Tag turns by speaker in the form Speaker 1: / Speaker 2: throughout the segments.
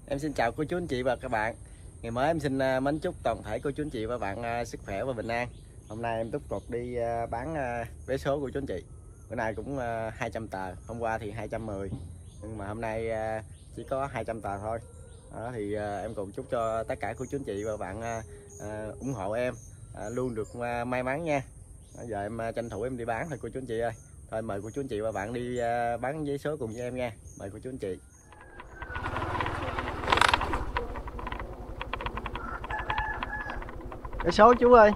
Speaker 1: Em xin chào cô chú anh chị và các bạn. Ngày mới em xin mến chúc toàn thể cô chú anh chị và bạn sức khỏe và bình an. Hôm nay em tiếp tục đi bán vé số của chú anh chị. Bữa nay cũng 200 tờ, hôm qua thì 210. Nhưng mà hôm nay chỉ có 200 tờ thôi. Đó, thì em cùng chúc cho tất cả cô chú anh chị và bạn ủng hộ em luôn được may mắn nha. Giờ em tranh thủ em đi bán thôi cô chú anh chị ơi. Thôi mời cô chú anh chị và bạn đi bán vé số cùng với em nha. Mời cô chú anh chị. Vé số chú ơi.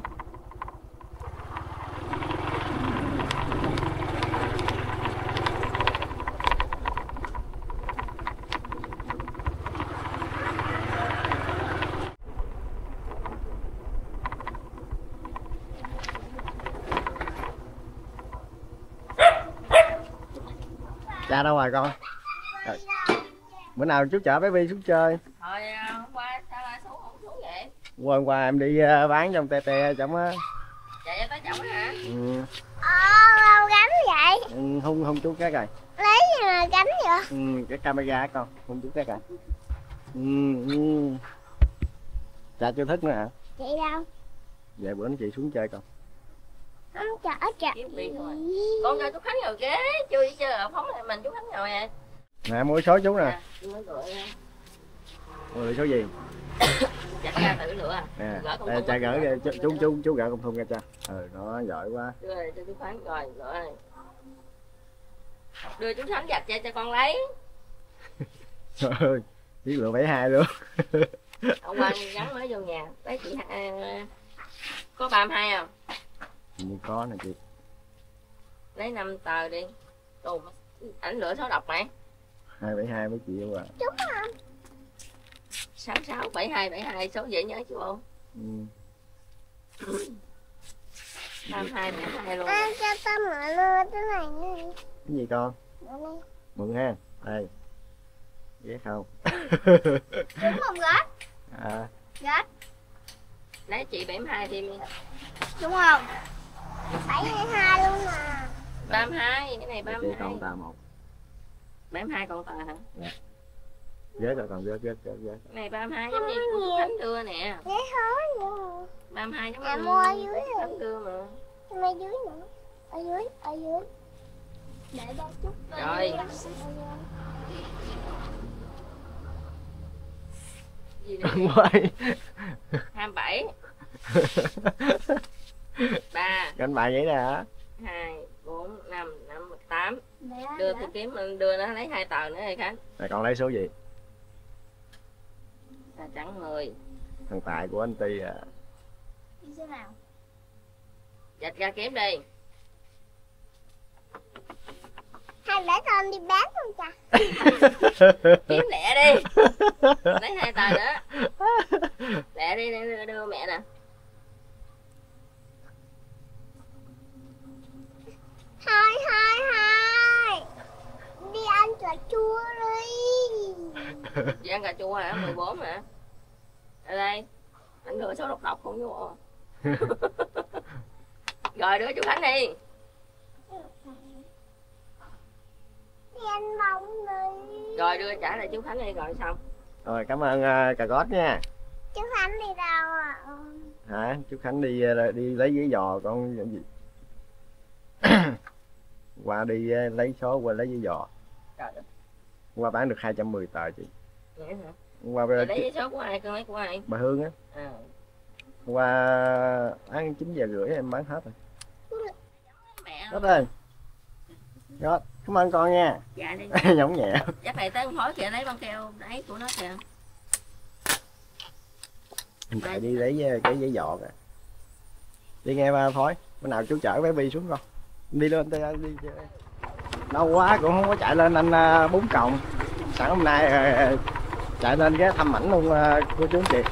Speaker 1: Cha đâu rồi con? Rồi. Bữa nào chú chở bé Vi xuống chơi.
Speaker 2: Thôi hôm qua sao lại xuống không xuống vậy?
Speaker 1: Hôm qua em đi bán trong te chổng á.
Speaker 2: Chạy ra tới chổng hả?
Speaker 1: Ừ.
Speaker 3: Đâu gắn vậy?
Speaker 1: Ừ, hung chú cái rồi.
Speaker 3: Lấy gì mà gắn vậy?
Speaker 1: Ừ, cái camera con, hung chú cái rồi. Ừ. Cha chưa thích nữa hả?
Speaker 3: Chị đâu?
Speaker 1: Về bữa chị xuống chơi con.
Speaker 3: Không chở
Speaker 2: Kiếm đi thôi. Con cho chú Khánh ngồi ghế, chưa đi chơi phóng lại mình chú Khánh ngồi nè.
Speaker 1: Nè mua số chú nè.
Speaker 2: À,
Speaker 1: Mua số gì?
Speaker 2: Chặt ra tự lựa à.
Speaker 1: Nè, đây, cha gửi chú gửi công thun cho cha. Nó giỏi quá.
Speaker 2: Đưa này cho chú Khánh rồi. Đưa chú Khánh giặt cho con lấy.
Speaker 1: Trời ơi, biết lựa 72 luôn.
Speaker 2: Hôm qua gắn mới vô nhà, lấy chị có 32 không?
Speaker 1: Như có nè chị.
Speaker 2: Lấy 5 tờ đi. Đồ ảnh lựa số độc mày.
Speaker 1: 272 mấy chị yêu à.
Speaker 3: Đúng không?
Speaker 2: 667272 số dễ nhớ chú không?
Speaker 1: Ừ.
Speaker 2: 3272 luôn.
Speaker 3: Cho tao mở luôn cái này nè.
Speaker 1: Cái gì con? Mượn ha. Đây. Ghét không?
Speaker 3: Đúng không gớt?
Speaker 1: À.
Speaker 3: Gớt.
Speaker 2: Lấy chị 72 thêm đi.
Speaker 3: Đúng không? 72 luôn mà.
Speaker 2: 32, cái này 32.
Speaker 1: Chị con tờ 1.
Speaker 2: 72 con tờ hả?
Speaker 1: Dạ. Ghét rồi còn ghét.
Speaker 2: Cái này 32 giống như của Khánh đưa nè.
Speaker 3: Ghét hối nữa.
Speaker 2: 32 giống như
Speaker 3: Mua ở dưới
Speaker 2: Khánh
Speaker 3: rồi.
Speaker 2: đưa mà.
Speaker 3: Ở dưới nữa. Ở dưới. Để ba chút.
Speaker 2: Rồi. Gì đây?
Speaker 1: Quay.
Speaker 2: 27. 3.
Speaker 1: Cánh bài vậy nè hả?
Speaker 2: 2 4 5 5 8. Đưa thì kiếm mình đưa nó lấy 2 tờ nữa rồi Khánh.
Speaker 1: Rồi còn lấy số gì?
Speaker 2: Trắng 10.
Speaker 1: Thằng Tài của anh Ti à.
Speaker 3: Đi số nào?
Speaker 2: Dạch ra kiếm đi.
Speaker 3: Hay để con đi bán không cha?
Speaker 2: Kiếm lẹ đi. Lấy 2 tờ nữa. Lẹ đi đưa mẹ nè.
Speaker 3: Thôi. Đi ăn cà chua đi.
Speaker 2: Chị ăn cà chua hả? 14 hả? Ở đây. Anh đưa số độc không vô. Rồi đưa chú Khánh đi.
Speaker 3: Đi ăn bông đi.
Speaker 2: Rồi đưa trả lại chú Khánh đi rồi xong.
Speaker 1: Rồi cảm ơn cà gót nha.
Speaker 3: Chú Khánh đi đâu ạ?
Speaker 1: Hả? Chú Khánh đi lấy giấy giò con gì? Qua đi lấy số qua lấy giấy giò.
Speaker 2: Trời ơi.
Speaker 1: Qua bán được 210 tờ chị.
Speaker 2: Vậy hả?
Speaker 1: Qua
Speaker 2: Rồi lấy giấy số của ai? Con lấy của ai?
Speaker 1: bà Hương á.
Speaker 2: À.
Speaker 1: Qua ăn 9 giờ rưỡi em bán hết rồi.
Speaker 2: Mẹ
Speaker 1: Hết rồi. Rồi, cảm ơn con nha.
Speaker 2: dạ đi.
Speaker 1: Giống nhẹ.
Speaker 2: Chắc này tới con Thối kìa, lấy băng keo đấy của nó kìa.
Speaker 1: Em chạy đi lấy cái giấy giò kìa. Đi nghe ba Thối, bữa nào chú chở bé Vi xuống con. Đi lên đi chơi. Lâu quá cũng không có chạy lên anh 4 cộng. Sẵn hôm nay chạy lên cái thăm ảnh luôn cô chú anh chị.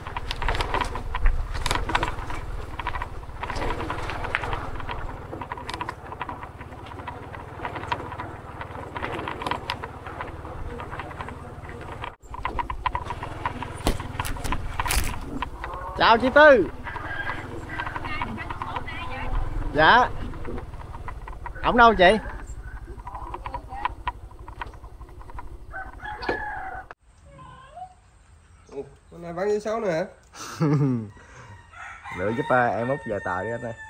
Speaker 1: Chào chị Tư. Dạ. Ổng đâu chị?
Speaker 4: Hôm nay bán giấy số nữa hả?
Speaker 1: Lựa giúp em Út vài tờ đi anh ơi.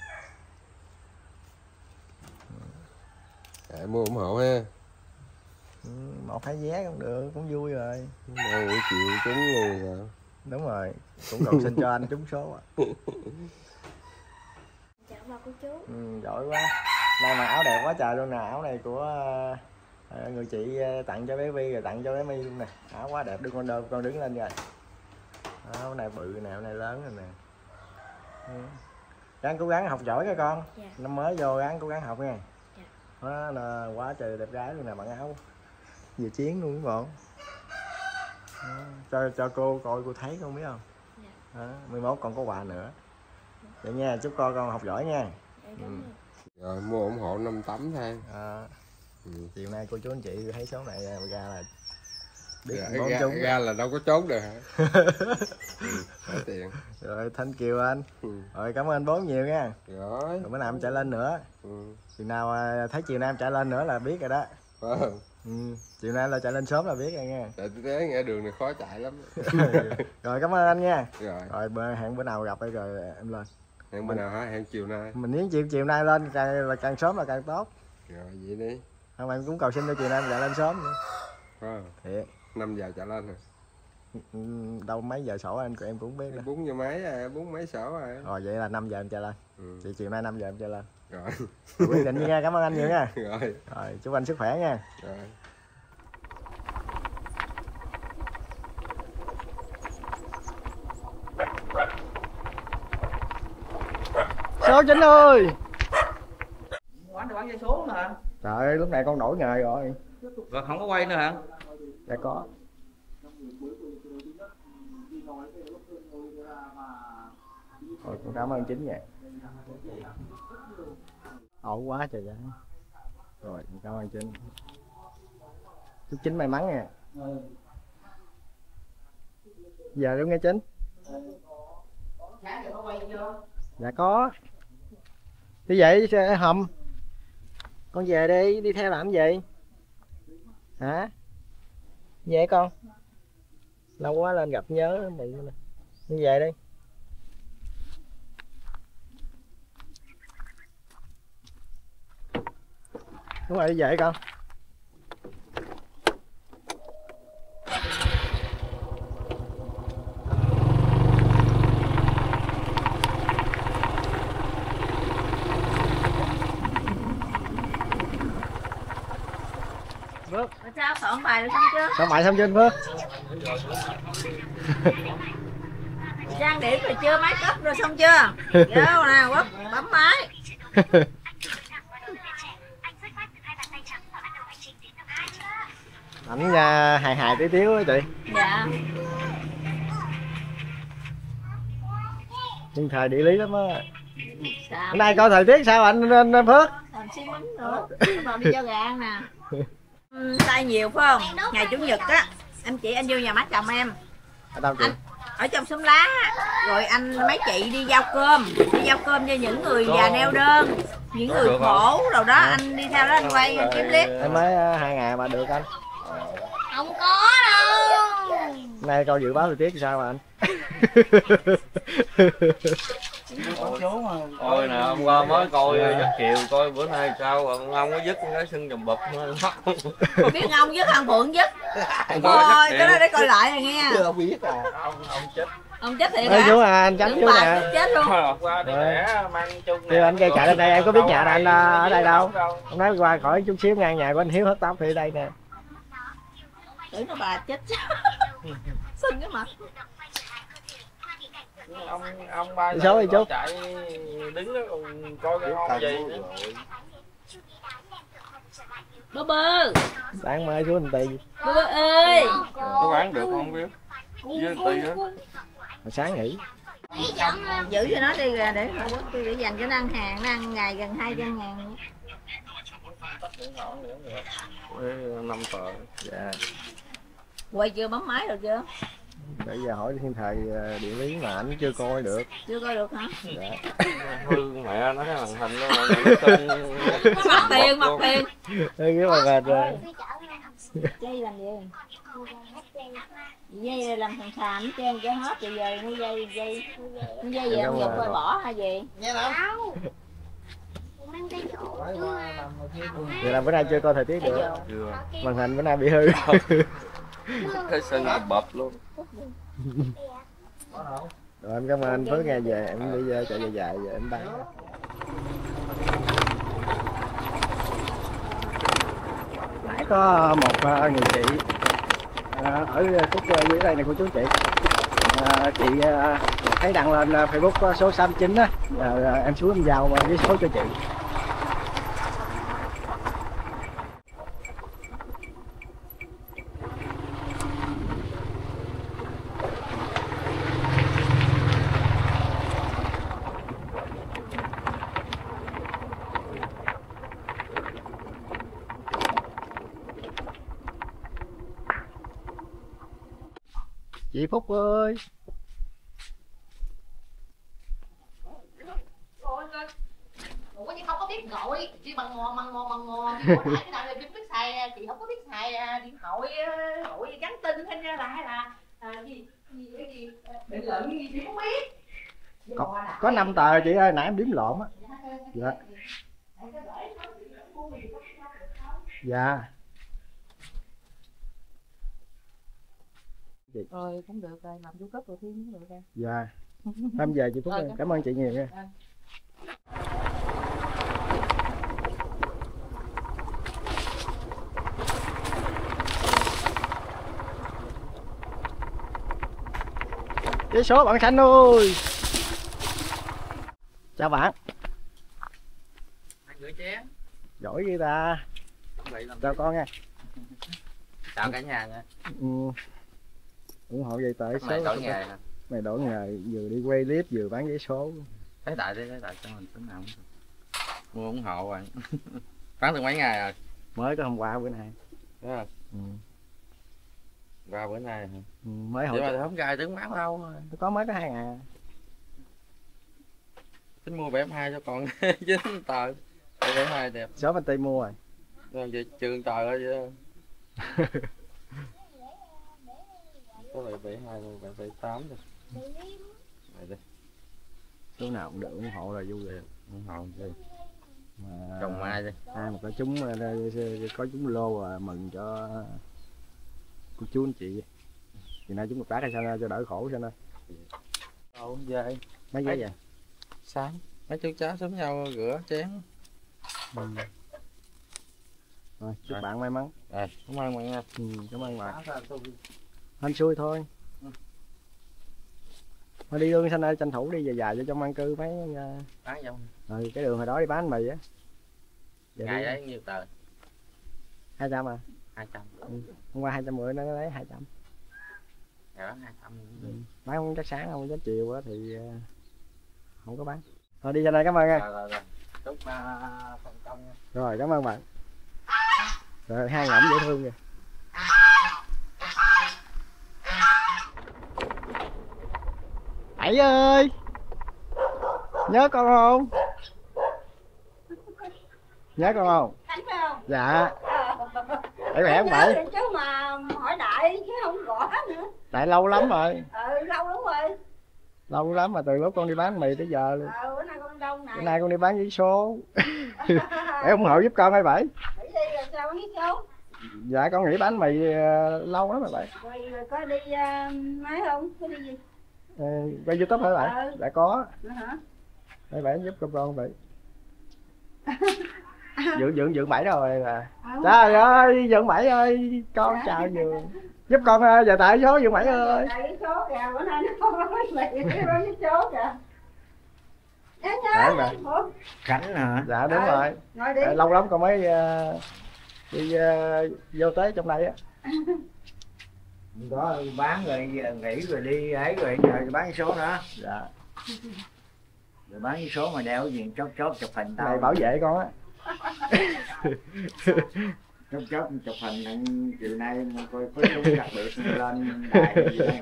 Speaker 4: Dạ, mua ủng hộ ha.
Speaker 1: Một hai vé cũng được, cũng vui rồi.
Speaker 4: Đâu chịu trúng luôn rồi.
Speaker 1: Đúng rồi, cũng còn xin cho anh trúng số à.
Speaker 3: Chào bà cô chú.
Speaker 1: Giỏi quá. Nay mà áo đẹp quá trời luôn nè, áo này của người chị tặng cho bé Vi rồi tặng cho bé My luôn nè. Áo quá đẹp, đưa con đứng lên rồi. Áo này bự nè, áo này lớn rồi nè. Ráng cố gắng học giỏi các con.
Speaker 3: Dạ.
Speaker 1: Năm mới vô ráng cố gắng học nha.
Speaker 3: Dạ.
Speaker 1: Đó là quá trời đẹp gái luôn nè, bằng áo về chiến luôn các bạn. Cho cô coi cô thấy con biết không?
Speaker 3: Dạ.
Speaker 1: Đó, 11 còn có quà nữa. Vậy nha, chúc con học giỏi nha.
Speaker 3: Dạ, đúng rồi.
Speaker 4: Rồi mua ủng hộ 5 tấm thôi.
Speaker 1: Chiều nay cô chú anh chị thấy số này ra là biết
Speaker 4: ra là đâu có trốn được hả? Có tiền.
Speaker 1: Rồi thank you anh. Rồi cảm ơn anh Bốn nhiều nha.
Speaker 4: Rồi
Speaker 1: Bữa nào em chạy lên nữa. Chừng nào thấy chiều nay em chạy lên nữa là biết rồi đó. Chiều nay là chạy lên sớm là biết rồi nha.
Speaker 4: Tại tôi thấy nghe đường này khó chạy lắm.
Speaker 1: Rồi cảm ơn anh nha.
Speaker 4: Rồi
Speaker 1: Hẹn bữa nào gặp rồi em lên.
Speaker 4: Hẹn bữa nào hả? Hẹn chiều nay.
Speaker 1: Mình nếu chiều nay lên càng sớm là càng tốt.
Speaker 4: Rồi vậy đi.
Speaker 1: Không em cũng cầu xin cho chiều nay em chạy lên sớm nữa. Thiệt.
Speaker 4: 5 giờ chạy lên rồi.
Speaker 1: Đâu mấy giờ sổ anh em cũng biết đó.
Speaker 4: 4 giờ mấy à, 4 mấy sổ rồi.
Speaker 1: Rồi vậy là 5 giờ em chạy lên. Chị chiều nay 5 giờ em chạy lên.
Speaker 4: Rồi.
Speaker 1: Quyết định nha, cảm ơn anh nhiều nha.
Speaker 4: Rồi.
Speaker 1: Rồi chúc anh sức khỏe nha.
Speaker 4: Rồi.
Speaker 1: Số Chính ơi.
Speaker 5: Quán được bán vé số mà hả?
Speaker 1: Trời ơi, lúc này con đổi nghề rồi.
Speaker 5: Rồi không có quay nữa hả?
Speaker 1: Dạ có. Rồi con cảm ơn Chính nha. Ổn quá trời vậy. Rồi con cảm ơn Chính. Chúc Chính may mắn nha. Giờ đúng nghe Chính. Dạ có. Đi vậy Hồng. Con về đi theo làm gì? Hả? Về con. Lâu quá lên gặp nhớ mình. Đi về đi. Đúng rồi, đi về con. Phước.
Speaker 2: Sao soạn bài được xong chưa?
Speaker 1: Soạn bài xong chưa anh Phước?
Speaker 2: Trang điểm rồi chưa? Máy cấp rồi xong chưa? Vô nè, Quốc bấm máy.
Speaker 1: Ảnh hài tí tiếu á chị.
Speaker 2: Dạ.
Speaker 1: Nhưng thời địa lý lắm á.
Speaker 2: Sao?
Speaker 1: Hôm nay coi thời tiết sao anh Phước?
Speaker 2: Làm xí bánh nữa. Rồi đi cho gà ăn nè. Tay nhiều phải không? Ngày chủ nhật á, anh chị anh vô nhà má chồng em.
Speaker 1: Ở đâu chị?
Speaker 2: Anh, ở trong xóm lá. Rồi anh mấy chị đi giao cơm. Đi giao cơm cho những người già neo đơn, những người khổ rồi đó. Anh đi theo đó anh quay anh kiếm clip.
Speaker 1: Em mới 2 ngày mà được anh.
Speaker 3: Không có đâu.
Speaker 1: Hôm nay coi dự báo thời tiết sao mà anh?
Speaker 6: Ôi nè, hôm qua mới coi Giấc Kiều, coi bữa nay sao ông có dứt cái sưng chùm bụp
Speaker 2: Biết ông dứt thằng Phượng dứt. Thôi cái đó để coi lại rồi nghe.
Speaker 1: Chưa biết à.
Speaker 2: Ông chết thiệt
Speaker 1: Ê
Speaker 2: hả?
Speaker 1: chú à, anh Trắng
Speaker 2: Đứng
Speaker 1: chú
Speaker 2: bài
Speaker 1: nè.
Speaker 2: chết luôn.
Speaker 6: qua đi mẹ mang chung
Speaker 1: Kêu anh cây chạy lên đây em có biết nhà anh ở đây đâu. Ông nói qua khỏi chút xíu ngang nhà của anh Hiếu hớt tóc thì ở đây nè.
Speaker 2: Tưởng nó bà chết. Sưng cái mặt.
Speaker 6: ông ba
Speaker 1: Đi số đi chú.
Speaker 6: chạy đứng đó còn coi cái con gì nữa.
Speaker 2: Bơ bơ.
Speaker 1: Sáng mai chú anh Tì.
Speaker 2: Bơ bơ ơi.
Speaker 6: Có bán được không biết với anh Tì á.
Speaker 1: Sáng nghỉ.
Speaker 2: Giữ cho nó đi ra để dành cho nó ăn hàng, nó ăn ngày gần 200 ngàn.
Speaker 6: 5 tờ.
Speaker 1: Dạ.
Speaker 2: Quay chưa, bấm máy được chưa?
Speaker 1: Bây giờ hỏi thiên thời địa lý mà ảnh chưa coi được.
Speaker 2: Chưa coi được hả?
Speaker 1: Dạ.
Speaker 6: Hư mẹ nó cái màn hình đó
Speaker 2: Mất tiền, mất tiền.
Speaker 1: Cái mà mệt rồi.
Speaker 2: Chơi làm gì? Dây làm thằng xàm hết trơn cho hết rồi về nuôi dây về ông Dục rồi bỏ hay gì?
Speaker 5: Nghe không?
Speaker 3: Con mang cái dỗ chưa.
Speaker 1: Vậy là bữa nay chưa coi thời tiết được.
Speaker 6: Chưa.
Speaker 1: Màn hình bữa nay bị hư.
Speaker 6: Cái sân bập luôn.
Speaker 1: Rồi em cảm ơn anh Phước nghe về em đi chạy dài dài về em bán. Nãy có một người chị ở khúc dưới đây này của chú chị. Chị thấy đăng lên Facebook số 69 á, em xuống em giao với số cho chị. Chị Phúc ơi.
Speaker 2: Ủa chị không có biết gọi, chị bằng ngò chị gọi lại cái nào chị biết xài, chị không có biết xài điện thoại gọi nhắn tin hay là gì điện luận gì chị không biết.
Speaker 1: Có 5 tờ chị ơi, nãy em đếm lộn á. Dạ. Dạ.
Speaker 2: Rồi cũng được rồi, làm YouTube rồi thêm cũng được rồi.
Speaker 1: Dạ. Em về chị Phúc ơi, cảm ơn chị nhiều nha. Vé số bạn Khanh ơi. Chào bạn.
Speaker 5: Anh gửi chén.
Speaker 1: Giỏi ghê ta. Chào con nha.
Speaker 5: Chào cả nhà nha.
Speaker 1: Ủng hộ vậy tới số.
Speaker 5: Mày đổi nghề nè.
Speaker 1: Mày đổi nghề, vừa đi quay clip vừa bán vé số.
Speaker 5: Thấy tại cho mình tính nào cũng mua ủng hộ rồi. Bán được mấy ngày rồi?
Speaker 1: Mới có hôm qua bữa nay.
Speaker 5: Đúng rồi. Qua bữa nay hả?
Speaker 1: Mới
Speaker 5: Vậy
Speaker 1: hồi
Speaker 5: mà không gài đứng bán đâu rồi.
Speaker 1: có mới có 2 ngày.
Speaker 5: Tính mua BF2 cho con 9 tờ. BF2 đẹp.
Speaker 1: Số bên Tây mua rồi.
Speaker 5: Rồi vậy trường tờ rồi vậy. Có lại BF2 luôn, bạn BF8 rồi. Đây đi.
Speaker 1: Số nào cũng được ủng hộ là vui rồi.
Speaker 5: Ủng hộ gì?
Speaker 1: Mà
Speaker 5: Trồng mai đi.
Speaker 1: ai mà có chúng lô mừng cho cô chú anh chị. Thì nay chúng một bác hay sao cho đỡ khổ sao nay.
Speaker 5: Ồ về.
Speaker 1: Mấy giấy vậy?
Speaker 5: Sáng. Mấy chú cháu sớm nhau rửa chén.
Speaker 1: Rồi, chúc bạn may mắn.
Speaker 5: Rồi, cảm ơn bạn nha.
Speaker 1: Cảm ơn bạn. Hên xui thôi. Thôi đi luôn, xanh ơi, tranh thủ đi dài dài cho trong an cư mấy
Speaker 5: bán không?
Speaker 1: cái đường hồi đó đi bán mì á.
Speaker 5: Ngày đấy nhiêu tờ?
Speaker 1: 200 à?
Speaker 5: 200.
Speaker 1: Hôm qua 210 nó lấy 200.
Speaker 5: Ngày bán 200.
Speaker 1: Bán không chắc sáng không, chắc chiều á thì không có bán. Thôi đi ra đây, cảm ơn nha.
Speaker 5: Rồi. Chúc thành công nha.
Speaker 1: Rồi, cảm ơn bạn. Rồi, hai ngỗng dễ thương kìa. Bảy ơi, nhớ con không? Nhớ con không?
Speaker 3: Khánh phải không?
Speaker 1: Dạ. Bảy khỏe không Bảy?
Speaker 3: Chứ mà hỏi đại chứ không gõ nữa.
Speaker 1: Tại lâu lắm rồi.
Speaker 3: Lâu lắm rồi.
Speaker 1: Lâu lắm mà từ lúc con đi bán mì tới giờ luôn.
Speaker 3: Bữa nay con đông này.
Speaker 1: Bữa nay con đi bán giấy số. Bảy ủng hộ giúp con hay Bảy?
Speaker 3: Bảy đi rồi sao bán giấy số?
Speaker 1: Dạ con nghĩ bán mì lâu lắm rồi Bảy.
Speaker 3: Rồi có đi máy không? Có đi gì?
Speaker 1: Quay YouTube hả Bảy? Dạ có.
Speaker 3: Hả?
Speaker 1: Bảy giúp con Bảy. Dưỡng Bảy rồi à. Trời ơi, Dưỡng Bảy ơi, con chào Dưỡng. Giúp con giờ tại số Dưỡng Bảy ơi.
Speaker 3: Tại số kìa, bữa nay nó không bán mì, nó bán số kìa.
Speaker 1: Dạ,
Speaker 5: Khánh hả?
Speaker 1: dạ đúng rồi.
Speaker 3: Ngồi đi.
Speaker 1: Lâu lắm con mới đi vô tới trong đây á.
Speaker 7: Có bán rồi nghỉ rồi đi ấy rồi nhờ bán cái số nữa.
Speaker 1: Dạ.
Speaker 7: Rồi bán cái số mà đeo cái gì chốt chụp hình tao.
Speaker 1: Này bảo vệ con á.
Speaker 7: chốt chụp hình chiều nay coi có súng đặc biệt lên đài gì đây.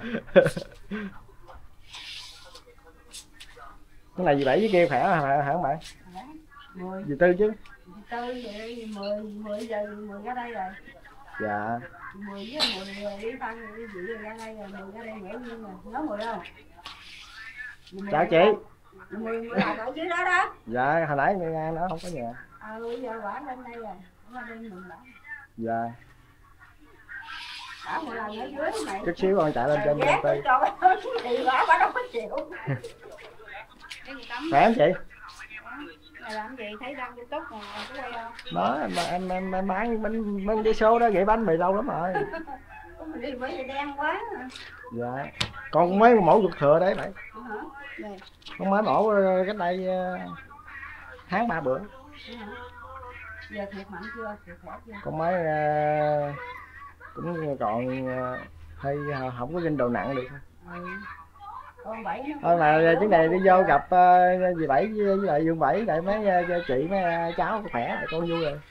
Speaker 1: Cái này gì Bảy với kia khỏe hả bạn?
Speaker 3: 10.
Speaker 1: Gì Tư chứ?
Speaker 3: 4 vậy 10 giờ 10 ra đây rồi.
Speaker 1: Dạ.
Speaker 2: 10 với 10 đi tăng đi chị ra đây rồi 10 ra đây nhảy nhưng mà nhớ 10 không?
Speaker 1: Chào chị.
Speaker 2: 10 là ở dưới đó đó.
Speaker 1: Dạ hồi nãy nghe nó không có nhà.
Speaker 2: Bây giờ quả lên đây rồi. Quả lên mình đã.
Speaker 1: Dạ.
Speaker 2: Quả một lần ở dưới này.
Speaker 1: Chút xíu con chạy lên trên công ty.
Speaker 2: Thì quả đâu có chịu.
Speaker 1: Khỏe không chị?
Speaker 2: Mày làm gì thấy đăng YouTube mà có quay không?
Speaker 1: Đó em bán bánh vé số đó, gãy bánh mì lâu lắm rồi.
Speaker 2: Mình đi bởi vì đen quá.
Speaker 1: Dạ. Con cũng mới mổ ruột thừa đấy bạn.
Speaker 2: Hả?
Speaker 1: Con mới mổ cách đây tháng 3 bữa.
Speaker 2: Giờ thiệt mạnh chưa? Thiệt khỏe chưa?
Speaker 1: Con mới cũng còn hơi không có ginh đồ nặng được.
Speaker 2: Con Bảy nó
Speaker 1: Thôi mà chuyến này đi vô gặp dì Bảy với lại Dương Bảy để mấy chị mấy cháu khỏe lại con vui rồi.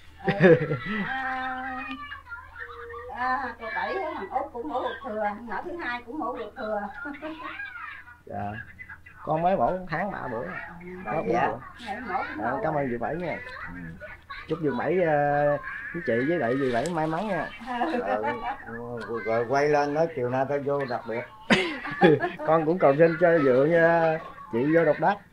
Speaker 2: Cô Bảy thằng Út cũng mổ ruột thừa, nhỏ thứ hai cũng mổ ruột thừa.
Speaker 1: Dạ. Con mới mổ tháng 3 bữa. Đó, dạ. Cảm ơn dì Bảy nha. Chúc Dương Bảy với chị với lại dì Bảy may mắn nha.
Speaker 7: Rồi quay lên nói chiều nay tao vô đặc biệt.
Speaker 1: Con cũng cầu xin cho dượng chị vô độc đắc.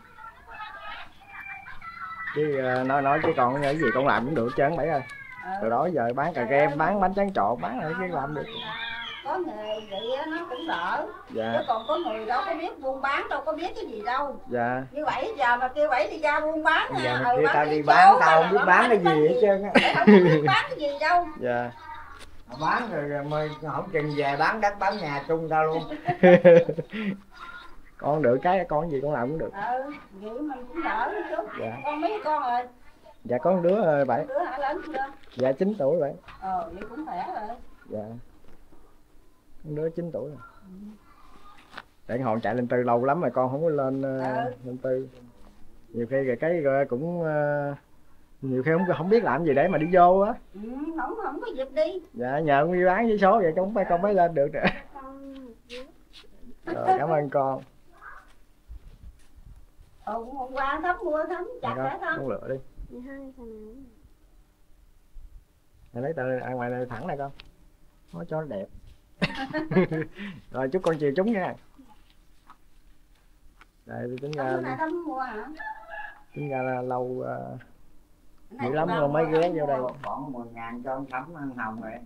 Speaker 1: Chứ nói chứ còn cái gì con làm cũng được trơn Bảy ơi. Từ đó giờ bán cà kem, bán bánh tráng trộn, bán lại cái làm được.
Speaker 2: Có nghề vậy nó cũng đỡ.
Speaker 1: Dạ.
Speaker 2: Chứ còn có người đâu có biết buôn bán, đâu có biết cái gì đâu.
Speaker 1: Dạ.
Speaker 2: Như vậy giờ mà kêu Bảy đi ra buôn bán
Speaker 7: Giờ
Speaker 2: nha.
Speaker 7: mà kêu tao đi bán tao không biết bán cái gì hết trơn á.
Speaker 2: Không biết bán cái gì đâu.
Speaker 1: Dạ.
Speaker 7: Bán rồi mới không chừng về bán đất bán nhà chung tao luôn.
Speaker 1: Con được cái con gì con làm cũng được.
Speaker 2: Vậy mình cũng đỡ chút.
Speaker 1: Dạ.
Speaker 2: Con mấy con rồi?
Speaker 1: Dạ có một đứa rồi Bảy.
Speaker 2: Đứa hả lớn chưa?
Speaker 1: Dạ 9 tuổi Bảy.
Speaker 2: Vậy cũng khỏe rồi.
Speaker 1: Dạ. Con đứa 9 tuổi rồi. Để hòn chạy lên tư lâu lắm rồi con không có lên lên tư. Nhiều khi rồi cái rồi cũng nhiều khi không biết làm gì để mà đi vô á.
Speaker 2: Không có dịp đi.
Speaker 1: Dạ nhờ con đi bán với số vậy con mới lên được nữa. Rồi cảm ơn con.
Speaker 2: Hôm qua Thắm mua Thắm chặt hả Thắm?
Speaker 1: Con lựa đi. Mày lấy tờ ăn ngoài này thẳng này con. Nói cho nó đẹp. Rồi chúc con chiều chúng nha. Đây tính ra
Speaker 2: Thắm mua hả?
Speaker 1: tính ra là lâu dữ lắm rồi mới ghé vô đây.
Speaker 7: Khoảng 10.000 cho ông Thắm ăn hồng rồi.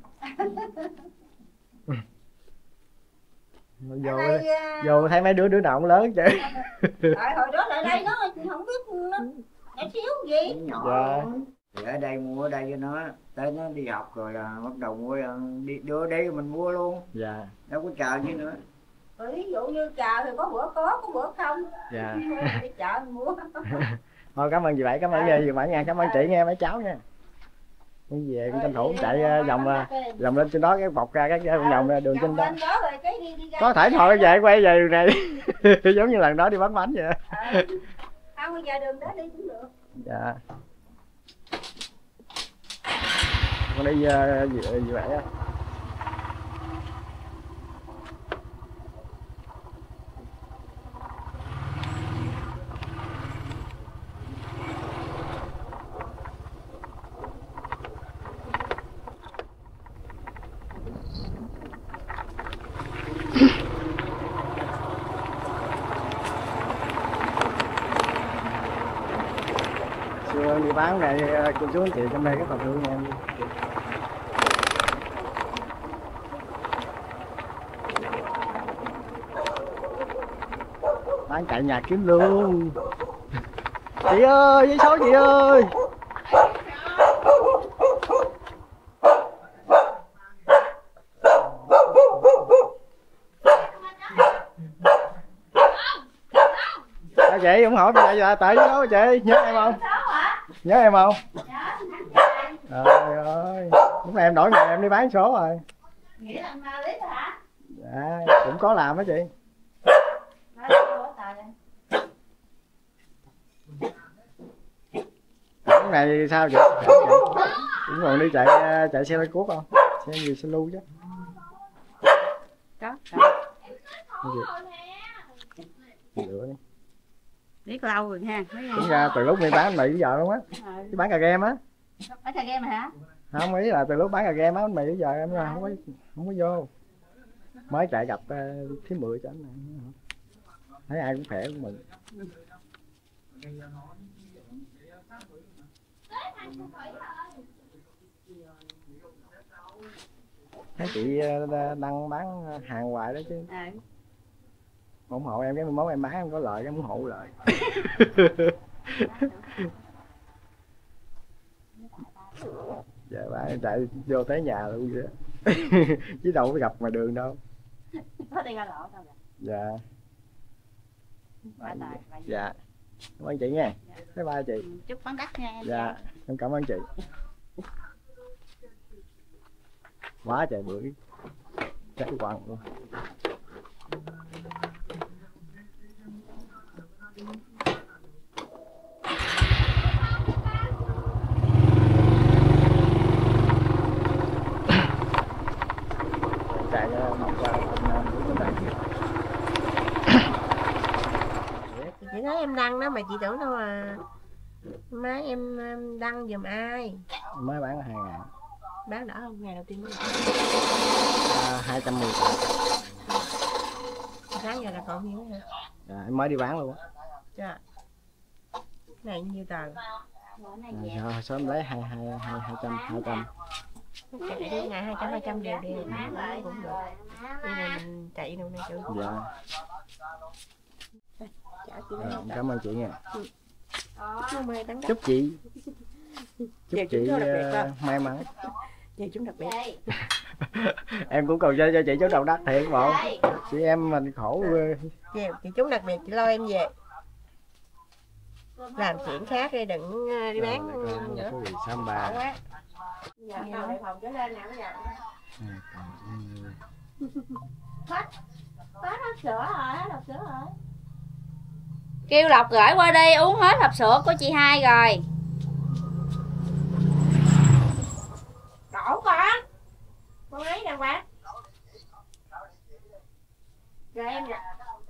Speaker 1: Vô thấy mấy đứa nào cũng lớn chứ.
Speaker 2: Hồi đó lại đây nó không biết nó nhỏ xíu gì.
Speaker 7: Nhỏ.
Speaker 1: Dạ.
Speaker 7: Thì ở đây mua ở đây cho nó, tới nó đi học rồi là bắt đầu mua đi đưa đây mình mua luôn.
Speaker 1: Dạ.
Speaker 7: Đâu có chờ chứ nữa.
Speaker 2: Ví dụ như chờ thì có bữa có bữa không.
Speaker 1: Dạ.
Speaker 2: Đi chợ mua.
Speaker 1: Thôi cảm ơn dì Bảy, cảm ơn dì Bảy nha, cảm ơn chị nghe mấy cháu nha. Về con tranh thủ chạy vòng lên trên đó cái bọc ra cái vòng ra đường trên đó. Có thể thôi về quay về đường này. Giống như lần đó đi bán bánh vậy.
Speaker 2: Không bây giờ đường đó đi cũng được.
Speaker 1: Dạ. Con đi dì Bảy á. Đi bán này cô chú anh chị trong đây rất là thương em. Bán chạy nhà kiếm luôn. Chị ơi, giấy số chị ơi. Sao chị không hỏi bây giờ tại số chị nhớ em không? Nhớ em không? Trời ơi, lúc này em đổi nghề em đi bán số rồi.
Speaker 2: Nghĩa là analyst hả?
Speaker 1: Dạ, cũng có làm đó chị. Lúc này sao chị? Cũng còn đi chạy xe bay cuốc không? Xe gì xe lưu chứ?
Speaker 2: Có.
Speaker 1: Lựa đi.
Speaker 2: Biết lâu rồi ha.
Speaker 1: Tính ra từ lúc đi bán mì tới giờ luôn á. Đi bán cà kem á.
Speaker 2: Bán cà kem hả?
Speaker 1: Không, ý là từ lúc bán gà game á mày tới giờ em không có vô. Mới chạy gặp thím 10 cho anh này. Thấy ai cũng khỏe cũng mừng. Thấy chị đăng bán hàng hoài đó chứ. Ủng hộ em cái món em bán em có lợi, em ủng hộ lợi. Dạ bán chạy vô tới nhà luôn vậy. Chứ đâu có gặp ngoài đường đâu.
Speaker 2: Có đi ra lộ đâu vậy?
Speaker 1: Dạ.
Speaker 2: Bye bye.
Speaker 1: Dạ. Cảm ơn chị nha. Bye bye chị.
Speaker 2: Chúc bán đắt nha em.
Speaker 1: Dạ. Em cảm ơn chị. Quá trời bưởi. Cháy quăng luôn. Chạy mọc qua
Speaker 8: Chị nói em đăng đó mà chị tưởng đâu là má em đăng giùm ai.
Speaker 1: mới bán 2.000.
Speaker 8: Bán đỡ không? Ngày đầu tiên mới
Speaker 1: 210.
Speaker 8: sáng giờ là còn nhiêu hả?
Speaker 1: Dạ, em mới đi bán luôn á.
Speaker 8: Dạ. Này nhiêu tờ?
Speaker 1: Dạ, sớm lấy 200.
Speaker 8: Chạy đi ngày 200 đều đi cũng được. Bây giờ mình chạy đâu này chú.
Speaker 1: Dạ.
Speaker 8: Chả chị
Speaker 1: Dạ, cảm ơn chị nha.
Speaker 8: Chúc
Speaker 1: chị may mắn.
Speaker 8: chị chúng đặc biệt.
Speaker 1: Em cũng cầu cho chị chú đầu đất thiệt bộ. Chị em mình khổ.
Speaker 8: Chị chúng đặc biệt chị lo em về. Làm chuyện khác đi đừng đi bán nữa.
Speaker 1: Samba.
Speaker 8: Quá. Dạ, phòng trở lên nào giờ. Hết sữa rồi, hết hộp sữa rồi.
Speaker 3: Kêu Lộc gửi qua đi, uống hết hộp sữa của chị Hai rồi.
Speaker 8: Đổ con lấy nè bạn. Rồi em nè.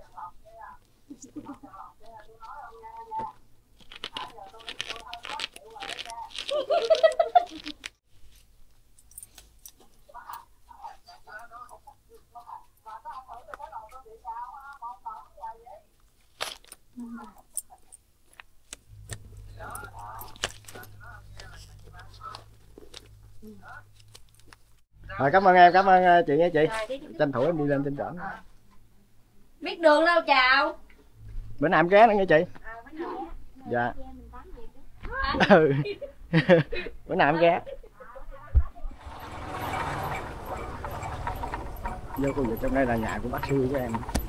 Speaker 1: Rồi cảm ơn em, cảm ơn chị nha chị. Tranh thủ em đi lên trên trển.
Speaker 3: Biết đường đâu chào.
Speaker 1: Bữa nào em ghé nữa nha chị. Dạ. Ừ. Bữa nào em ghé. Vô khu vực trong đây là nhà của bác Sư của em.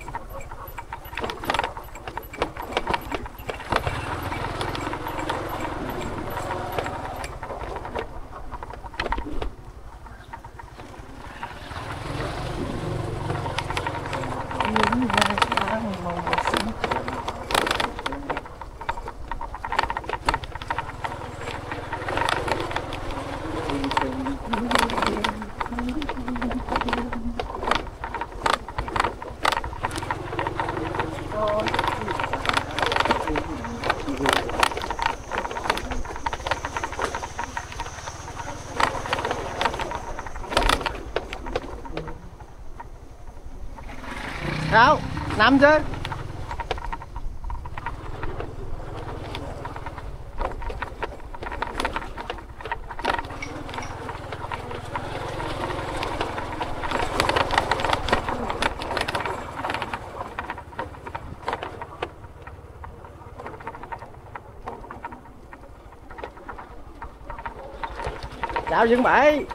Speaker 1: Đâu? Nằm chứ? Chào Dương Bảy.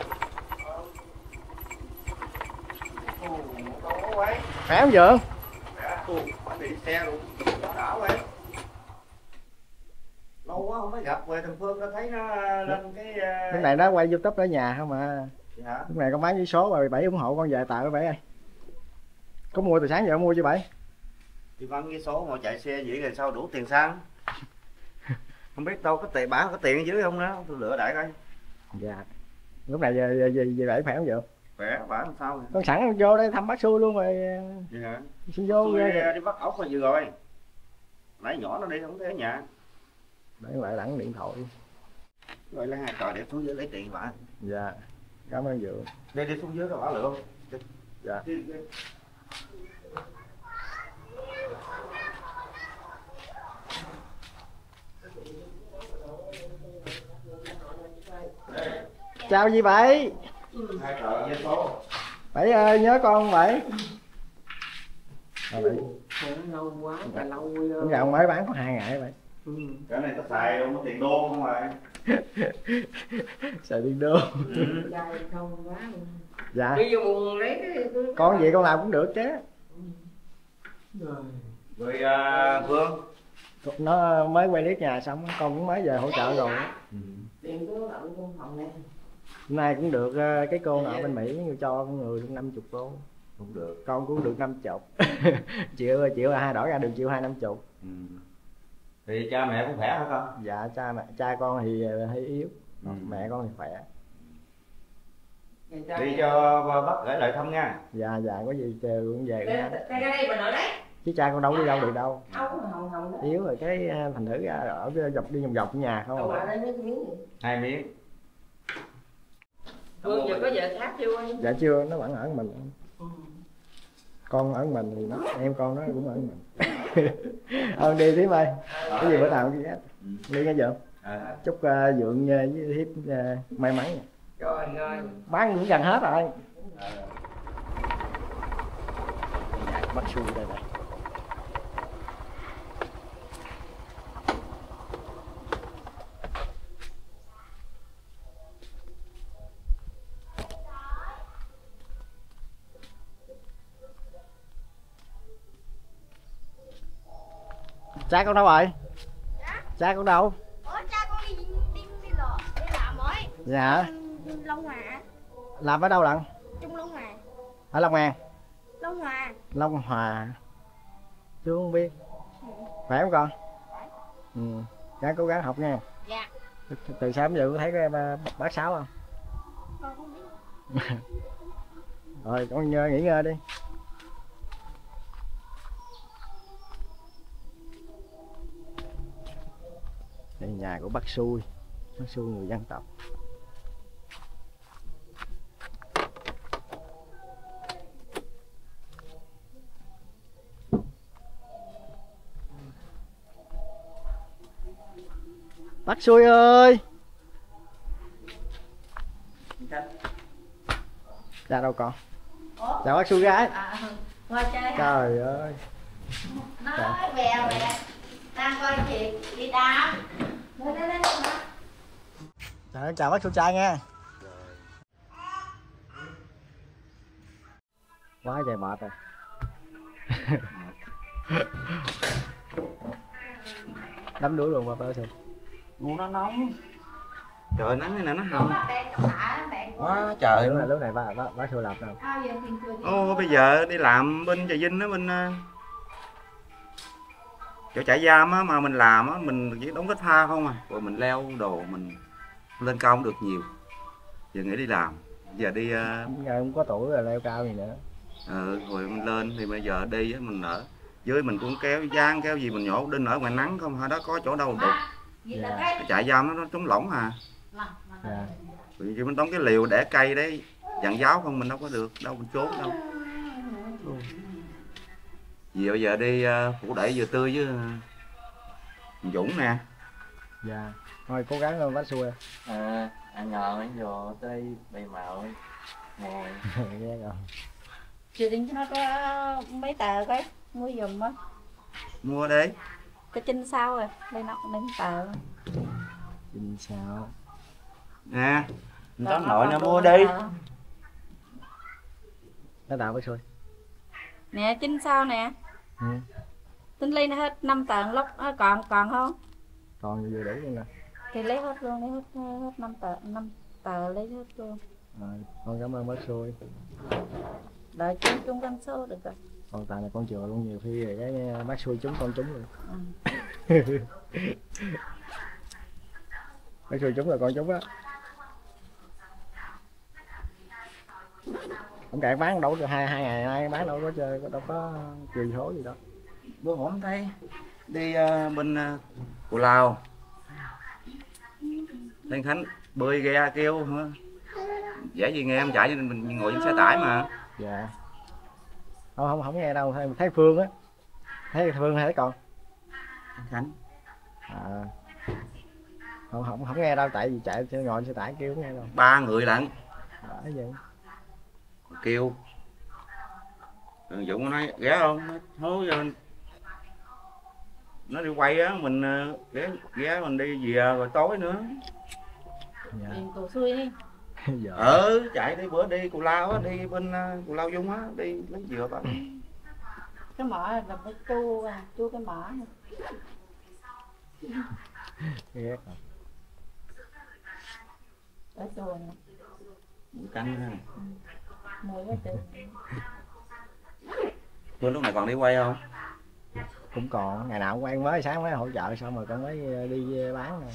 Speaker 1: Khỏe không Dượng?
Speaker 7: Đi xe luôn. Đảo vậy. Lâu quá không mới gặp rồi thằng Phương nó thấy nó lên cái
Speaker 1: Lúc này nó quay YouTube ở nhà không à.
Speaker 7: Dạ.
Speaker 1: Lúc này con bán với số rồi Bảy ủng hộ con về tờ Bảy ơi. Có mua từ sáng giờ mua chưa Bảy?
Speaker 7: Thì bán cái số mà chạy xe vậy rồi sao đủ tiền xăng? Không biết đâu có tiền bán có tiền ở dưới không đó, tôi lựa đại coi.
Speaker 1: Dạ. Lúc này về Bảy khỏe không Dượng?
Speaker 7: Khỏe, bán làm sao rồi?
Speaker 1: Con sẵn vô đây thăm bác Xu luôn rồi.
Speaker 7: Dạ.
Speaker 1: Xin vô
Speaker 7: Tôi đi bắt ốc rồi vừa rồi. Nãy nhỏ nó đi không thấy ở nhà.
Speaker 1: Để lại đẳng điện thoại.
Speaker 7: Rồi lấy 2 tờ để xuống dưới lấy tiền bà.
Speaker 1: Dạ. Cảm ơn Dượng.
Speaker 7: Đi xuống dưới rồi bảo lượng.
Speaker 1: Dạ. Chào gì Bảy?
Speaker 7: 2 tờ với số.
Speaker 1: Bảy ơi, nhớ con không Bảy? Bảy.
Speaker 8: Lâu quá, lâu
Speaker 1: Cũng giờ ông mới bán có 2 ngày Bảy.
Speaker 7: Cái này tao xài đâu có tiền đô không rồi.
Speaker 1: Xài tiền đô.
Speaker 8: không quá.
Speaker 1: Dạ.
Speaker 8: Đi vô buồn lấy cái
Speaker 1: Con gì con làm cũng được chứ.
Speaker 7: Rồi Phương.
Speaker 1: Nó mới quay clip nhà xong con cũng mới về hỗ trợ rồi.
Speaker 8: tiền có lận trong phòng này.
Speaker 1: Hôm nay cũng được cái cô nọ bên Mỹ như cho con người 50 đô.
Speaker 7: Cũng được.
Speaker 1: Con cũng được 50. chịu hai đổi ra được chịu 250.
Speaker 7: Thì cha mẹ cũng khỏe hả con?
Speaker 1: Dạ cha con thì hơi yếu. Mẹ con thì khỏe.
Speaker 7: Đi cho bác gửi lời thăm nha.
Speaker 1: Dạ có gì chờ cũng về cũng
Speaker 8: Ra đây bà nội đấy.
Speaker 1: chứ cha con đâu đi đâu được đâu.
Speaker 8: Hồng
Speaker 1: Yếu rồi cái thành thử ra ở dọc đi vòng vòng nhà không.
Speaker 8: bà đây nước miếng.
Speaker 7: 2 miếng.
Speaker 8: Phương giờ có vợ khác chưa anh?
Speaker 1: Dạ chưa, nó vẫn ở mình. Con ở mình thì nó em con nó cũng ở mình. Đi tiếp ơi. Cái gì bữa nào cũng ghét. Đi nghe Dượng. Chúc Dượng với Hiếp may mắn nha.
Speaker 8: Rồi
Speaker 1: Bán cũng gần hết rồi. Bắt xui đây này. Cha con đâu rồi? Cha con đâu?
Speaker 3: Ủa cha con đi làm rồi.
Speaker 1: Dạ.
Speaker 3: Long Hòa.
Speaker 1: Làm ở đâu lận?
Speaker 3: Trung Long Hòa.
Speaker 1: Ở Long An.
Speaker 3: Long Hòa.
Speaker 1: Long Hòa. Chú không biết. Khỏe không con? Ráng cố gắng học nha.
Speaker 3: Dạ.
Speaker 1: Từ sáng giờ có thấy cái bác Sáu không?
Speaker 3: Con không biết.
Speaker 1: Rồi con nghỉ ngơi đi. Đây nhà của bác Xui người dân tộc. Bác Xui ơi. Ra đâu con? Chào bác Xui gái.
Speaker 2: Qua chơi.
Speaker 1: Trời ơi.
Speaker 2: Nói bèo nè. Đang coi chuyện đi đám. Lên.
Speaker 1: Chào bác Xui trai nha. Quá trời mệt rồi. Đắm đuối luôn bà Xui.
Speaker 7: Ngủ nó nóng. Trời nắng này nè nó hồng. Quá
Speaker 1: Trời
Speaker 7: trời.
Speaker 1: lúc này bác Xui làm đâu?
Speaker 7: Ô bây giờ đi làm bên Trà Vinh đó, bên chỗ trại giam á, mà mình làm á, mình chỉ đóng vết pha không à, rồi mình leo đồ mình lên cao không được nhiều. Giờ nghĩ đi làm, giờ đi
Speaker 1: Giờ không có tuổi rồi leo cao gì nữa.
Speaker 7: rồi mình lên thì bây giờ đi á, mình ở dưới mình cũng kéo giang kéo gì mình nhổ đinh ở ngoài nắng không, hay đó có chỗ đâu được. Cái trại giam nó trống lỏng à.
Speaker 1: Dạ.
Speaker 7: Vì mình đóng cái liều để cây đấy dặn giáo không mình đâu có được đâu, mình trốn đâu. Vì bây giờ đi phụ đẩy vừa tươi với Dũng nè.
Speaker 1: Dạ. Thôi cố gắng lên bác Xui.
Speaker 5: Anh nhờ mấy vô tới bay màu ngồi.
Speaker 1: Nghe rồi.
Speaker 2: Chị định cho nó có mấy tờ cái mua giùm á.
Speaker 7: Mua đi.
Speaker 2: Cái trên sau rồi, đây nó lên tờ.
Speaker 1: Xin sao?
Speaker 7: Nè, cháu nội nè mua đi.
Speaker 1: Nó tạo bác Xui.
Speaker 2: Nè trên sau nè. Tính lấy nó hết 5 tờ lúc còn không?
Speaker 1: Còn vừa đủ luôn nè.
Speaker 2: Thì lấy hết luôn, lấy hết 5 tờ lấy hết luôn.
Speaker 1: Rồi, con cảm ơn bác Xui.
Speaker 2: Đợi chung con số được rồi.
Speaker 1: Còn tài này con chừa luôn, nhiều khi rồi cái bác Xui trúng con trúng rồi. Bác Xui trúng là con trúng á. Ông cạn bán đâu được hai ngày nay bán đâu có chơi, đâu có trừ số gì đâu.
Speaker 7: Bữa hôm thấy đi bên Cù Lao Thanh Khánh bơi ghe kêu hả? Dễ gì nghe em chạy cho nên mình ngồi trên xe tải mà.
Speaker 1: Dạ. Không nghe đâu, thấy Phương á. Thấy Phương hay thấy con?
Speaker 7: Thanh Khánh.
Speaker 1: À. Không nghe đâu, tại vì chạy ngồi xe tải kêu không nghe đâu.
Speaker 7: 3 người lận.
Speaker 1: Bởi vậy.
Speaker 7: Kêu. Dũng nói ghé không? Thôi nó đi quay á, mình ghé mình đi về rồi tối nữa.
Speaker 1: Dạ.
Speaker 2: Cù xuôi đi.
Speaker 1: Dạ.
Speaker 7: Chạy đi bữa đi Cù Lao á, đi bên Cù Lao Dung á, đi lấy dừa ba.
Speaker 2: Cái mỏ là cái chua cái mỏ.
Speaker 1: Ghét.
Speaker 2: Ở chùa nè.
Speaker 7: Căng ha.
Speaker 2: Mùi quá trời.
Speaker 7: Tôi lúc này còn đi quay không?
Speaker 1: Cũng còn, ngày nào cũng quen, mới sáng mới hỗ trợ xong rồi con mới đi bán nè.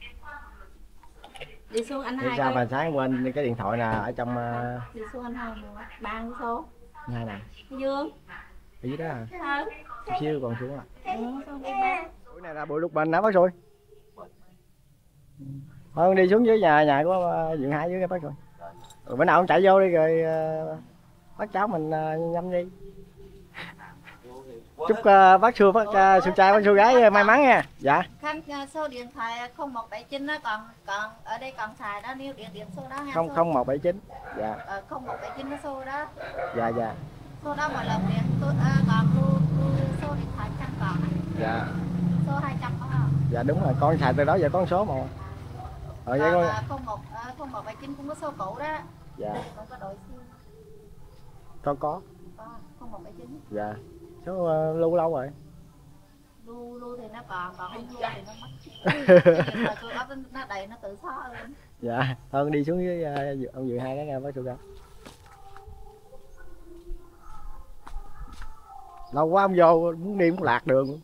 Speaker 2: Đi xuống anh
Speaker 1: Thì
Speaker 2: hai
Speaker 1: sao
Speaker 2: coi.
Speaker 1: mà sáng quên cái điện thoại nè ở trong
Speaker 2: Đi xuống anh hai mua 3 cái số.
Speaker 1: hai nè,
Speaker 2: Cái dương.
Speaker 1: ở dưới đó hả?
Speaker 2: Ừ.
Speaker 1: Chút xíu còn xuống à.
Speaker 2: Xong đi bán.
Speaker 1: Buổi này là buổi lục bình hả bác Xui? Thôi đi xuống dưới nhà của Dượng Hai dưới cái bác Xui. Rồi bữa nào ông chạy vô đi rồi bác cháu mình nhâm đi. Chúc bác Xui, bác Xui trai, bác Xui gái may mắn nha. Dạ.
Speaker 2: Khanh số điện thoại 0179 đó còn ở đây còn xài đó, nếu điện số đó ha.
Speaker 1: 0179. Dạ.
Speaker 2: 0179 nó số đó.
Speaker 1: Dạ dạ.
Speaker 2: Số đó mỗi lần điện tôi còn lưu số điện thoại chẳng còn.
Speaker 1: Dạ.
Speaker 2: Số 200 có không?
Speaker 1: Dạ đúng rồi, con xài từ đó giờ con số mà. Vậy con
Speaker 2: 0179 cũng có số cũ đó.
Speaker 1: dạ.
Speaker 2: Còn có đổi siêu.
Speaker 1: Có.
Speaker 2: Có 0179.
Speaker 1: Dạ. Số lưu lâu rồi.
Speaker 2: Lưu thì nó còn không lưu thì nó mất. Điện tôi ấp nó đầy nó tự xóa luôn.
Speaker 1: Dạ, thôi đi xuống với ông Dượng Hai cái nghe bác Xui ra. Lâu quá ông vô muốn đi cũng lạc đường.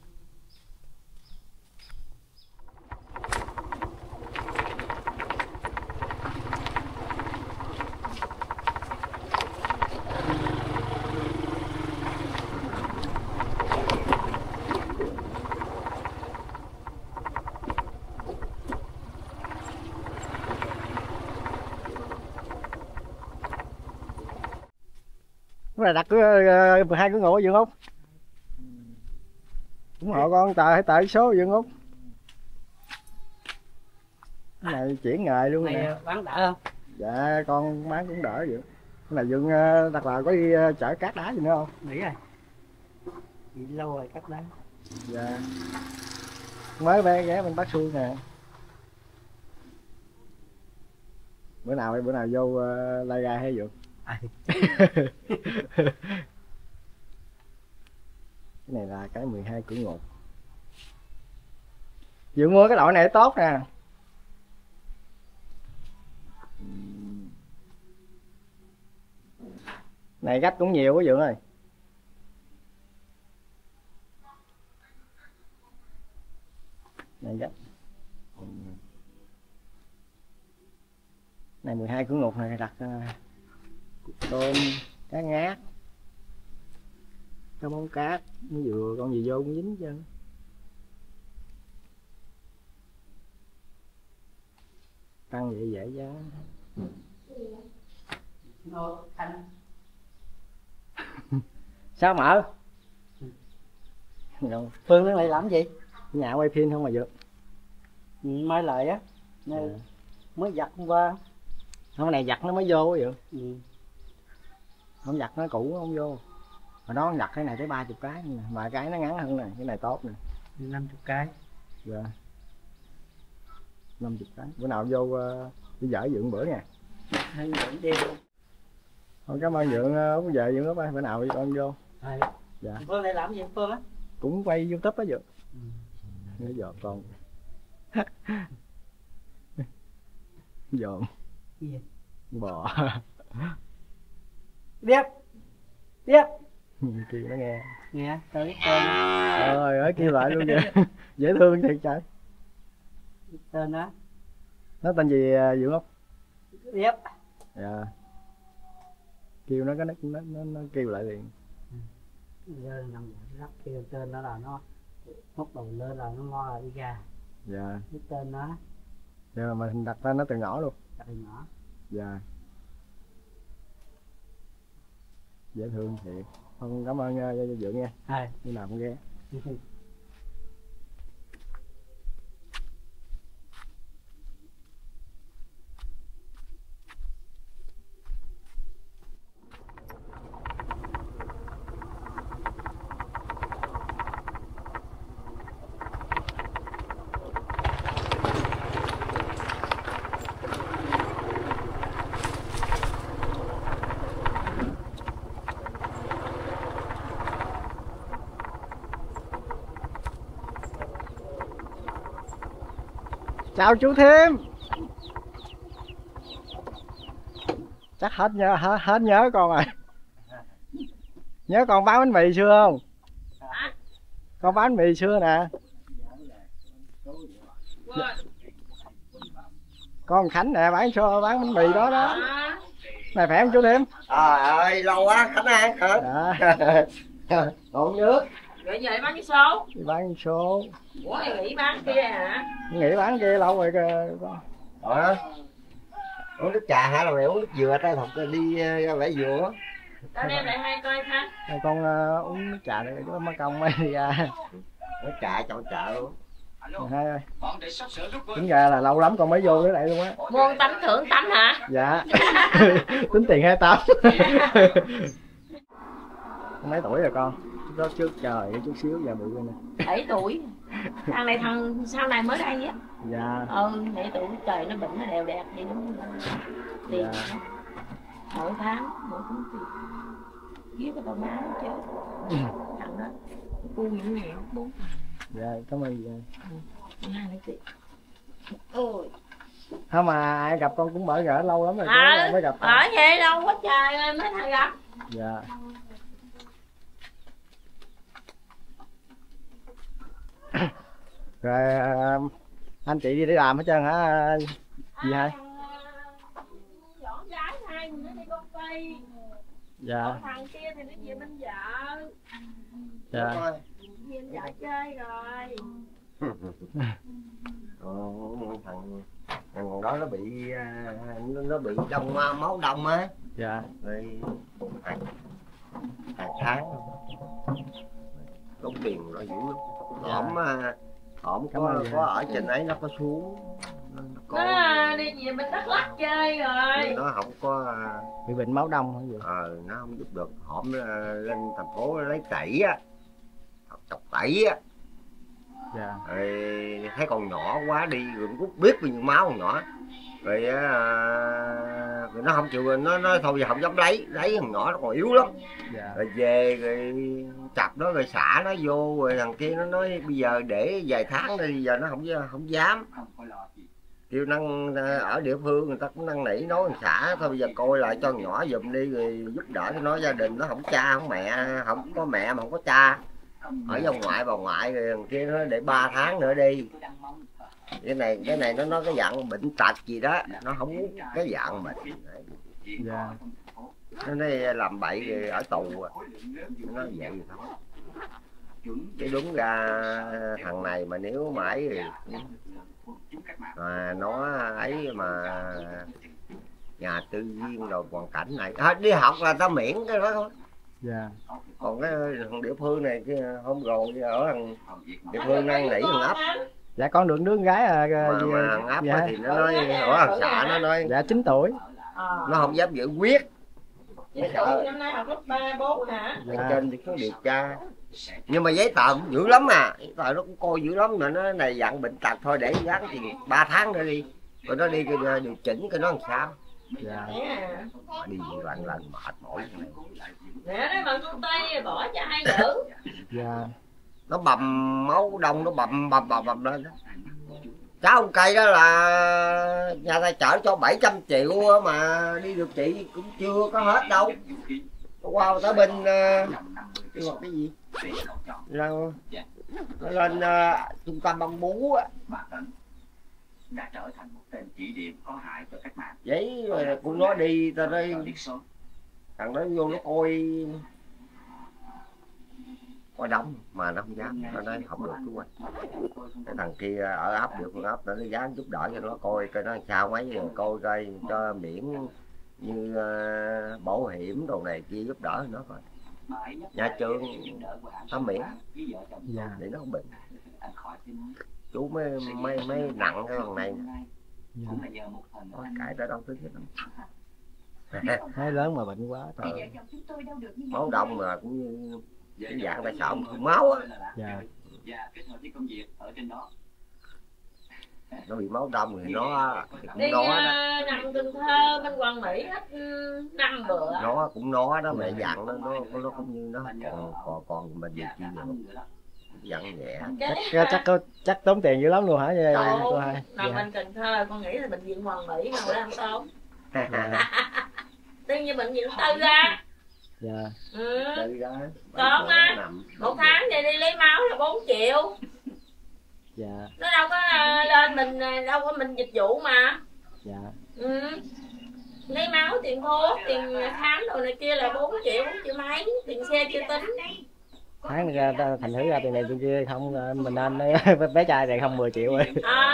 Speaker 1: Cái này đặt 12 cái ngộ Dương Út. Ủng hộ con hãy tờ số Dương Út. Cái này chuyển nghề luôn nè.
Speaker 9: Mày bán đỡ không?
Speaker 1: Dạ con bán cũng đỡ vậy. Cái này Dương đặt là có đi chở cát đá gì nữa không?
Speaker 9: Nghỉ rồi. Nghỉ lâu rồi cắt đá.
Speaker 1: Dạ. Mới ghé bên Bác Xui nè. Bữa nào vô lai gai hay Dượng? Cái này là cái 12 cửa ngột. Dượng mua cái loại này tốt nè. Này gách cũng nhiều quá Dượng ơi. Này gách. Này 12 cửa ngột này đặt tôm, cá ngát, cá móng cát, nó vừa con gì vô cũng dính chứ. Tăng vậy dễ giá. Sao mở?
Speaker 9: Phương nó lại làm gì?
Speaker 1: Nhà quay phim không mà được.
Speaker 9: Mới lại á. Mới giặt hôm qua.
Speaker 1: Không, cái này giặt nó mới vô quá vậy.
Speaker 9: Ừ.
Speaker 1: Không giặt nó cũ không vô. Hồi đó giặt cái này tới 30 cái nè, mà cái nó ngắn hơn này, cái này tốt nè.
Speaker 9: 50 cái.
Speaker 1: Dạ. 50 cái. Bữa nào vô đi dở Dượng bữa nha.
Speaker 9: Hay dẫn đi luôn.
Speaker 1: Thôi cảm ơn Dượng Út về Dượng Út ơi, bữa nào con vô.
Speaker 9: Rồi.
Speaker 1: Dạ.
Speaker 9: Phương lại làm gì Phương á?
Speaker 1: Cũng quay YouTube á Dượng. Nó dọn con. Dọn.
Speaker 9: Gì?
Speaker 1: Bò.
Speaker 9: Biết. Biết.
Speaker 1: Kêu nó nghe.
Speaker 9: Nghe, tới tên.
Speaker 1: Trời ơi kêu lại luôn kìa. Dễ thương thiệt trời.
Speaker 9: Tên đó.
Speaker 1: Nó tên gì Dượng Út?
Speaker 9: Biết.
Speaker 1: Dạ. Kêu nó kêu lại liền.
Speaker 9: Giờ nằm lắc kêu tên nó là nó hút đầu lên là nó lo là đi ra.
Speaker 1: Dạ.
Speaker 9: Cái tên nó.
Speaker 1: Giờ mà mình đặt ra nó từ nhỏ luôn.
Speaker 9: Đặt từ nhỏ.
Speaker 1: Dạ. Dễ thương thiệt. Con cảm ơn Dượng nha. Đi làm con ghé. Chào chú Thêm. Chắc hết nhớ con rồi. Nhớ con bán bánh mì xưa không? Con bán bánh mì xưa nè. Con Khánh nè bán bánh mì đó đó. Này phải không chú Thêm?
Speaker 10: Trời ơi lâu quá Khánh ăn hả? Còn nước.
Speaker 2: Rồi giờ bán cái số.
Speaker 1: Đi bán số.
Speaker 2: Ủa mày nghỉ bán kia hả?
Speaker 1: Nghỉ bán kia lâu rồi con.
Speaker 10: Uống nước trà hả? Là mày uống nước dừa trái thục đi ra bãi dừa.
Speaker 2: Tao đem lại hai coi Khánh.
Speaker 1: Này con uống nước trà đây chứ mất công mấy đi ra.
Speaker 10: Nước trà chọn chợ luôn.
Speaker 1: Hai ơi. Tính ra là lâu lắm con mới vô cái này luôn á.
Speaker 2: Muôn tánh thưởng tánh hả?
Speaker 1: Dạ. Tính tiền 28. Mấy tuổi rồi con? Đó trước trời chút xíu giờ bự lên nè.
Speaker 2: 7 tuổi. Thằng này thằng sau này mới đây á.
Speaker 1: Dạ.
Speaker 2: 7 tuổi trời nó bệnh nó đều đẹp vậy đúng không? Tiền
Speaker 1: Dạ.
Speaker 2: mỗi tháng mỗi tháng tiền. Giết cái tao má nó chết. Thằng đó cu những nghèo 4 thằng.
Speaker 1: Dạ cảm ơn dạ.
Speaker 2: 2 tỷ. Ôi.
Speaker 1: Không mà ai gặp con cũng bỡ ngỡ lâu lắm rồi mới gặp.
Speaker 2: Ở vậy đâu quá trời ơi mấy thằng gặp.
Speaker 1: Dạ. Rồi anh chị đi để làm hết trơn hả gì hai?
Speaker 2: Dọn gái hai mình nó đi công ty.
Speaker 1: Dạ.
Speaker 2: Thằng kia thì nó về bên vợ.
Speaker 1: Dạ.
Speaker 2: Về bên vợ chơi rồi.
Speaker 10: Thằng đó nó bị đông máu đông á.
Speaker 1: Dạ.
Speaker 10: Rồi hàng tháng tốn tiền rồi dữ lắm. Hổm có ở trên ấy nó có xuống.
Speaker 2: Nó đi về bên Đắk Lắk chơi rồi.
Speaker 10: Nó không có
Speaker 1: bị bệnh máu đông hả vậy?
Speaker 10: Nó không giúp được. Hổm lên thành phố lấy tẩy á, chọc tẩy á.
Speaker 1: Dạ.
Speaker 10: Rồi thấy con nhỏ quá đi rồi rút biết bao nhiêu máu con nhỏ. Rồi rồi nó không chịu, nó thôi giờ không dám lấy thằng nhỏ nó còn yếu lắm.
Speaker 1: Dạ.
Speaker 10: Rồi về rồi chặt nó rồi xả nó vô, rồi thằng kia nó nói bây giờ để vài tháng đi, giờ nó không dám. Kêu năng ở địa phương người ta cũng năn nỉ nói xả thôi bây giờ coi lại cho thằng nhỏ giùm đi rồi giúp đỡ cho nó, gia đình nó không cha không mẹ, không có mẹ mà không có cha, ở dòng ngoại bà ngoại, rồi thằng kia nó để 3 tháng nữa đi. Cái này nó nói cái dạng bệnh tật gì đó, nó không muốn cái dạng bệnh.
Speaker 1: Dạ.
Speaker 10: Nó nói làm bậy rồi ở tù à. Nó vậy rồi thôi. Chứ đúng ra thằng này mà nếu mãi thì nó ấy mà nhà tư viên rồi hoàn cảnh này đi học là ta miễn cái đó thôi.
Speaker 1: Dạ.
Speaker 10: Còn cái thằng địa phương này hôm rồi ở thằng địa phương năn nỉ thằng ấp.
Speaker 1: Dạ con được đứa con gái
Speaker 10: mà thằng ấp
Speaker 1: dạ.
Speaker 10: Thì nó nói ở thằng xã nó nói
Speaker 1: dạ 9 tuổi.
Speaker 10: Nó không dám giữ quyết.
Speaker 2: 9 tuổi năm nay học lớp 3, 4 hả?
Speaker 10: Dạ. Trên thì có điều tra. Nhưng mà giấy tờ cũng dữ lắm à, giấy tờ nó cũng coi dữ lắm, mà nó này dặn bệnh tật thôi để gắn thì 3 tháng nữa đi, rồi nó đi điều chỉnh cái nó làm sao.
Speaker 1: Dạ.
Speaker 10: Đi lần mệt mỏi này.
Speaker 2: Nè đấy bằng công ty bỏ cho ai giữ.
Speaker 1: Dạ.
Speaker 10: Nó bầm máu đông, nó bầm lên đó. Cháu ông cây đó là nhà ta chở cho 700 triệu mà đi được trị cũng chưa có hết đâu. Qua tới bên cái gì nó lên trung tâm băng bú á, đã trở thành một tên chỉ điểm có hại cho cách mạng. Vậy rồi cũng nó đi ta đây thằng đó vô nó coi có đóng mà nó không dám, nó nói không được chú ơi. Cái thằng kia ở ấp địa phương ấp nó dám giúp đỡ cho nó coi nó sao mấy rồi coi coi cho miễn như bảo hiểm đồ này kia giúp đỡ nó coi. Nhà trường tao miễn để nó không bệnh. Chú mới nặng cái thằng này. Cái đó đâu tính hết.
Speaker 1: Thấy lớn mà bệnh quá.
Speaker 10: Máu đông mà cũng như cái dạng ta sợ máu á.
Speaker 1: Dạ.
Speaker 10: Nó bị máu đông thì nó
Speaker 2: đi nằm Cần Thơ bên Quảng Mỹ hết 5 bữa.
Speaker 10: Nó cũng nó đó mẹ dặn nó cũng như nó còn mình gì chi nữa. Dặn nhẹ.
Speaker 1: Chắc tốn tiền dữ lắm luôn hả
Speaker 2: cô hai? Nằm bên Cần Thơ con nghĩ là bệnh viện Quảng Mỹ mà không tốn. Tuy nhiên bệnh viện Tư ra.
Speaker 1: Dạ.
Speaker 2: Còn á, 1 tháng thì đi lấy máu là 4 triệu.
Speaker 1: Dạ.
Speaker 2: Nó đâu có lên mình đâu có mình dịch vụ mà.
Speaker 1: Dạ.
Speaker 2: Lấy máu tiền thuốc, tiền khám đồ này kia là 4 triệu mấy, tiền xe chưa tính.
Speaker 1: Tháng ra thành thử ra tiền này tiền kia không mình nên bé trai này không 10 triệu rồi.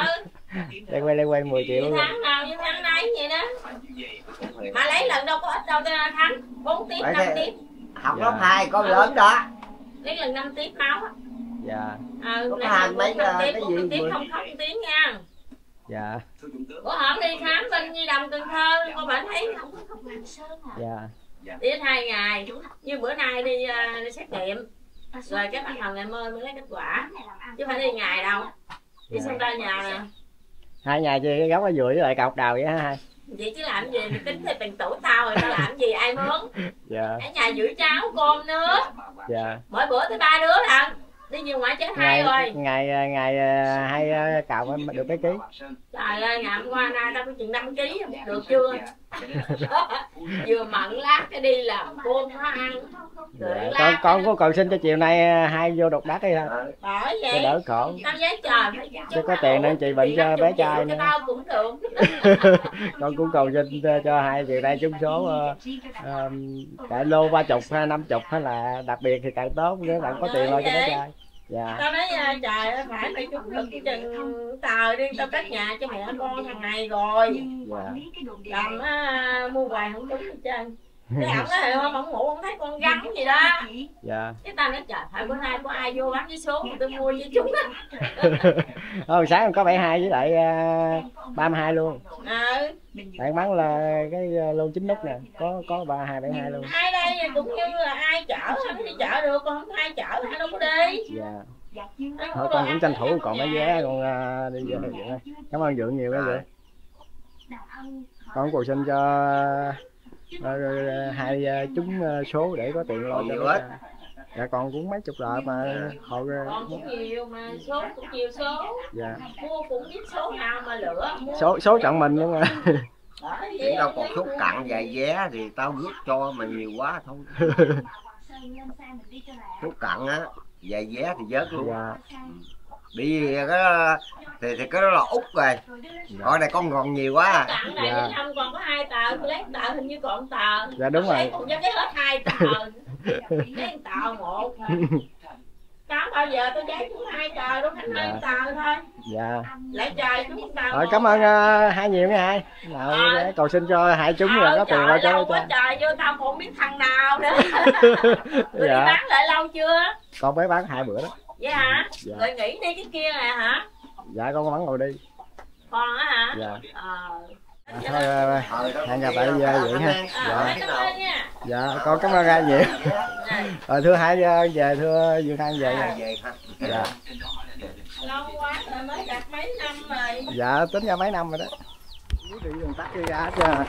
Speaker 1: Đây quay 10 triệu.
Speaker 2: Tháng nào như tháng nấy vậy đó. Mà lấy lần đâu có ít đâu tháng 4 tiếp 5 tiếp.
Speaker 10: Học lớp 2 con lớn đó.
Speaker 2: Lấy lần 5 tiếp máu á.
Speaker 1: Dạ.
Speaker 10: Lớp 2 mấy cái gì
Speaker 2: tiếp không tiếng nha.
Speaker 1: Dạ.
Speaker 2: Bữa hổm đi khám bên Nhi Đồng Cần Thơ, con bệnh thấy không có không làm sơn à.
Speaker 1: Dạ.
Speaker 2: Đi 2 ngày, như bữa nay đi xét nghiệm. Rồi cái bắt đầu ngày mai mới lấy kết quả. Chứ phải đi ngày đâu. Đi xem ra nhà nè.
Speaker 1: 2 ngày chị cái gốc ở dừa với lại cọc đào vậy hả hai?
Speaker 2: Vậy chứ làm gì, mình tính thì bằng tuổi tao rồi tao làm gì ai mướn.
Speaker 1: Dạ.
Speaker 2: Ở nhà giữ cháo cơm nước.
Speaker 1: Dạ.
Speaker 2: Mỗi bữa tới 3 đứa lần. Đi nhiều ngoại chết 2 rồi.
Speaker 1: Ngày hay cạo được mấy ký?
Speaker 2: Trời ơi, ngày hôm qua nay tao có chừng 5 ký được chưa? Vừa mận lát cái đi làm cơm nó ăn.
Speaker 1: Dạ. Con có còn xin cho chiều nay hai vô đục đắt đi ha.
Speaker 2: Bởi vậy.
Speaker 1: Cho đỡ khổ.
Speaker 2: Tao giấy trời phải
Speaker 1: chứ có tiền nên chị bệnh cho bé trai nữa.
Speaker 2: Tao cũng được.
Speaker 1: Con cũng còn xin cho hai chiều nay trúng số đại lô 30 hay 50 hay là đặc biệt thì càng tốt nếu bạn có tiền lo cho bé trai. Dạ.
Speaker 2: Tao nói trời ơi phải mày trúng được cái chừng tờ đi tao cất nhà cho mẹ con thằng này rồi.
Speaker 1: Dạ.
Speaker 2: Làm mua quà không trúng hết trơn. Cái ổng nói hôm ổng ngủ không thấy con gắn gì đó.
Speaker 1: Dạ.
Speaker 2: Cái tao nói trời phải bữa nay có ai vô bán vé số mà tôi mua với chúng á.
Speaker 1: Sáng có 72 với lại 32 luôn. Bạn bán là cái lô 9 nút nè, có 32 72 luôn.
Speaker 2: Ai đây cũng như là ai chở không đi chợ được, còn không ai chở ai đâu có đi.
Speaker 1: Dạ. Thôi con cũng tranh thủ còn mấy vé con đi về. Cảm ơn Dượng nhiều quá vậy. Con cầu xin cho hai trúng số để có tiền lo cho bé. Dạ con cũng mấy chục lợi mà họ
Speaker 2: con cũng nhiều mà số cũng nhiều số.
Speaker 1: Dạ.
Speaker 2: Mua cũng biết số nào mà lựa.
Speaker 1: Số chọn mình luôn mà.
Speaker 10: Chỉ đâu còn số cặn vài vé thì tao rước cho mà nhiều quá thôi. Số cặn á vài vé thì vớt luôn.
Speaker 1: Dạ.
Speaker 10: Đi cái thì cái đó là út rồi. Coi này con còn nhiều quá.
Speaker 2: Cặn này dạ. Không còn có 2 tờ, tôi lấy tờ hình như còn tờ.
Speaker 1: Dạ đúng rồi.
Speaker 2: Còn dám lấy hết 2 tờ. Lấy tờ một. Có bao giờ tôi giấy chúng 2 tờ đúng không? 2 tờ thôi.
Speaker 1: Dạ.
Speaker 2: Lại trời chúng tờ.
Speaker 1: Rồi cảm ơn hai nhiều nha hai. Nào cầu xin cho hai chúng rồi có tiền lo cho
Speaker 2: quá trời vô tao không biết thằng nào nữa. Tôi
Speaker 1: dạ.
Speaker 2: Đi bán lại lâu chưa?
Speaker 1: Con mới bán 2 bữa đó.
Speaker 2: Vậy hả?
Speaker 1: Dạ.
Speaker 2: Rồi nghỉ đi cái kia nè hả?
Speaker 1: Dạ con bán ngồi đi.
Speaker 2: Con á hả?
Speaker 1: Dạ. Thôi hẹn gặp lại vậy ha.
Speaker 2: Dạ.
Speaker 1: Dạ con cảm ơn hai nhiều. Rồi thưa hai về thưa Dương Khang về nha. Dạ.
Speaker 2: Lâu quá rồi mới gặp mấy năm rồi.
Speaker 1: Dạ tính ra mấy năm rồi đó. Đi đường tắt đi ra cho.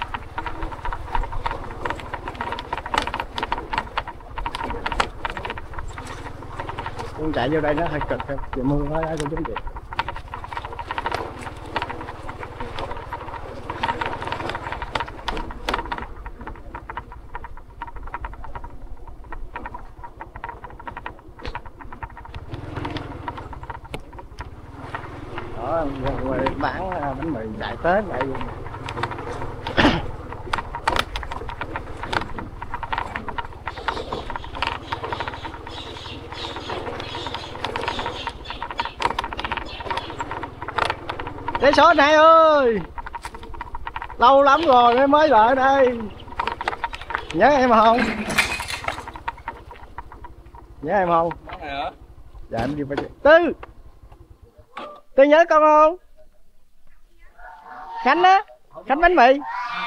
Speaker 1: Con chạy vô đây nó hơi cực, trời mưa nó cũng giống vậy. Đó, bán bánh mì chạy Tết vậy. Vé số này ơi, lâu lắm rồi mới lại đây. Nhớ em không? Nhớ em không? Dạ em đi phải. Tư nhớ con không? Khánh á, Khánh bánh mì.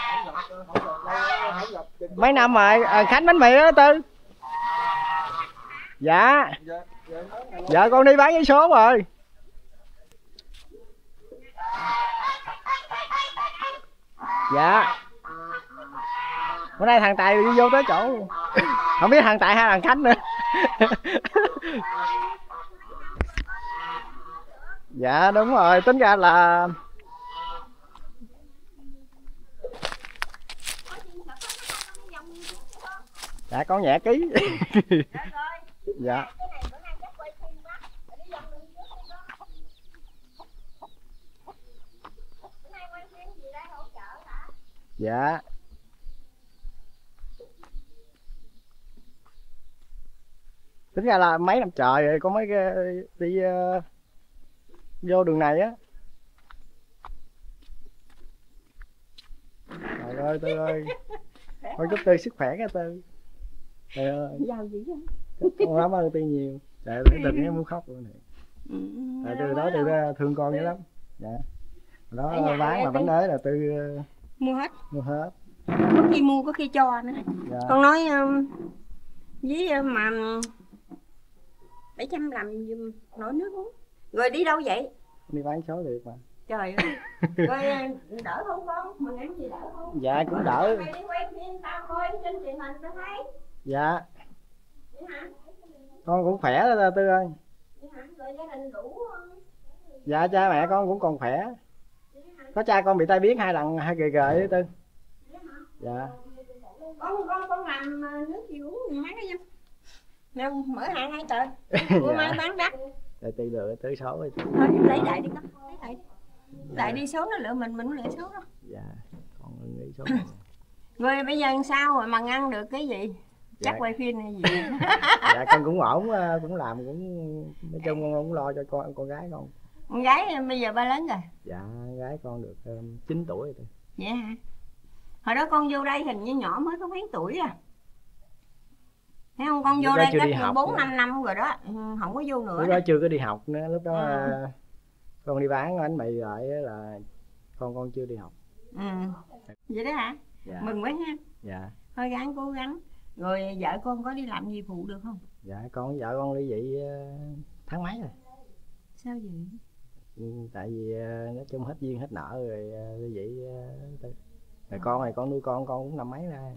Speaker 1: Mấy năm rồi, Khánh bánh mì đó Tư. Dạ. Dạ con đi bán giấy số rồi. Dạ. Bữa nay thằng Tài đi vô tới chỗ. Không biết thằng Tài hay thằng Khánh nữa. Dạ đúng rồi, tính ra là dạ con nhẹ ký. Dạ. Dạ. Tính ra là mấy năm trời rồi có mấy cái đi vô đường này á. Trời ơi Tư ơi, con chúc Tư sức khỏe nha Tư. Trời ơi.
Speaker 8: Giàu gì vậy?
Speaker 1: Con cảm ơn Tư nhiều. Trời ơi, Tư muốn khóc luôn này. Tại Tư đó Tư thương con dữ lắm. Dạ. Đó bán mà bánh ế là Tư
Speaker 8: mua hết.
Speaker 1: Mua hết.
Speaker 8: Có khi mua có khi cho nữa. Dạ. Con nói với mà 700 làm giùm nổi nước uống. Rồi đi đâu vậy?
Speaker 1: Đi bán số được mà.
Speaker 8: Trời ơi. Rồi đỡ không con? Mình em gì đỡ không?
Speaker 1: Dạ cũng đỡ.
Speaker 8: Mày đi quay phim tao coi trên truyền hình tao thấy.
Speaker 1: Dạ.
Speaker 8: Vậy hả?
Speaker 1: Con cũng khỏe đó Tư ơi.
Speaker 8: Vậy hả? Rồi gia đình đủ không?
Speaker 1: Dạ cha mẹ con cũng còn khỏe. Có cha con bị tai biến 2 lần 2 gề đó Tư. Dạ.
Speaker 8: Con làm nước gì uống gì mấy cái nha. Đâu mở hàng 2 tờ. Bữa mai bán đắt.
Speaker 1: Để Tư lựa tới số rồi.
Speaker 8: Thôi lấy đại đi con, lấy đại đi. Đại đi số nó lựa mình lựa số đó.
Speaker 1: Dạ, con nghĩ số.
Speaker 8: Rồi bây giờ sao rồi mà ngăn được cái gì? Chắc quay phim hay gì?
Speaker 1: Dạ con cũng ổn, cũng làm cũng nói chung con cũng lo cho con gái con.
Speaker 8: Con gái bây giờ ba lớn rồi.
Speaker 1: Dạ, gái con được 9 tuổi rồi.
Speaker 8: Vậy hả? Hồi đó con vô đây hình như nhỏ mới có mấy tuổi à? Thấy không, con vô đây cách 4-5 năm rồi đó, không có vô nữa.
Speaker 1: Lúc đó chưa có đi học nữa, lúc đó con đi bán bánh mì lại là con chưa đi học.
Speaker 8: Vậy đó hả?
Speaker 1: Dạ.
Speaker 8: Mừng quá ha.
Speaker 1: Dạ.
Speaker 8: Thôi gắng cố gắng. Rồi vợ con có đi làm gì phụ được không?
Speaker 1: Dạ vợ con ly dị tháng mấy rồi.
Speaker 8: Sao vậy?
Speaker 1: Tại vì nói chung hết duyên hết nợ rồi ly dị. Rồi con này con nuôi con cũng năm mấy ra.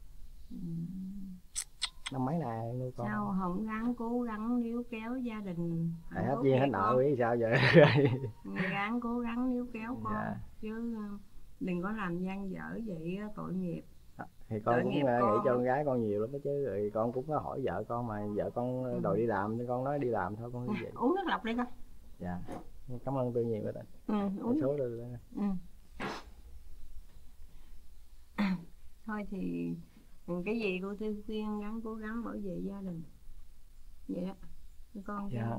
Speaker 1: Năm mấy nè nuôi con.
Speaker 8: Sao không gắng cố gắng níu kéo gia đình?
Speaker 1: Hết duyên hết nợ biết sao vậy?
Speaker 8: Gắng cố gắng níu kéo con.
Speaker 1: Dạ.
Speaker 8: Chứ đừng có làm gian dở vậy tội nghiệp.
Speaker 1: Thì con cũng nghĩ cho con gái con nhiều lắm đó chứ, rồi con cũng có hỏi vợ con mà vợ con đòi đi làm thì con nói đi làm thôi con như vậy.
Speaker 8: Uống nước lọc đi con.
Speaker 1: Dạ. Cảm ơn Tư nhiều đó.
Speaker 8: Uống
Speaker 1: số được.
Speaker 8: Thôi thì cái gì cô Tư khuyên gắng cố gắng bảo vệ gia đình. Vậy đó. Con
Speaker 1: dạ.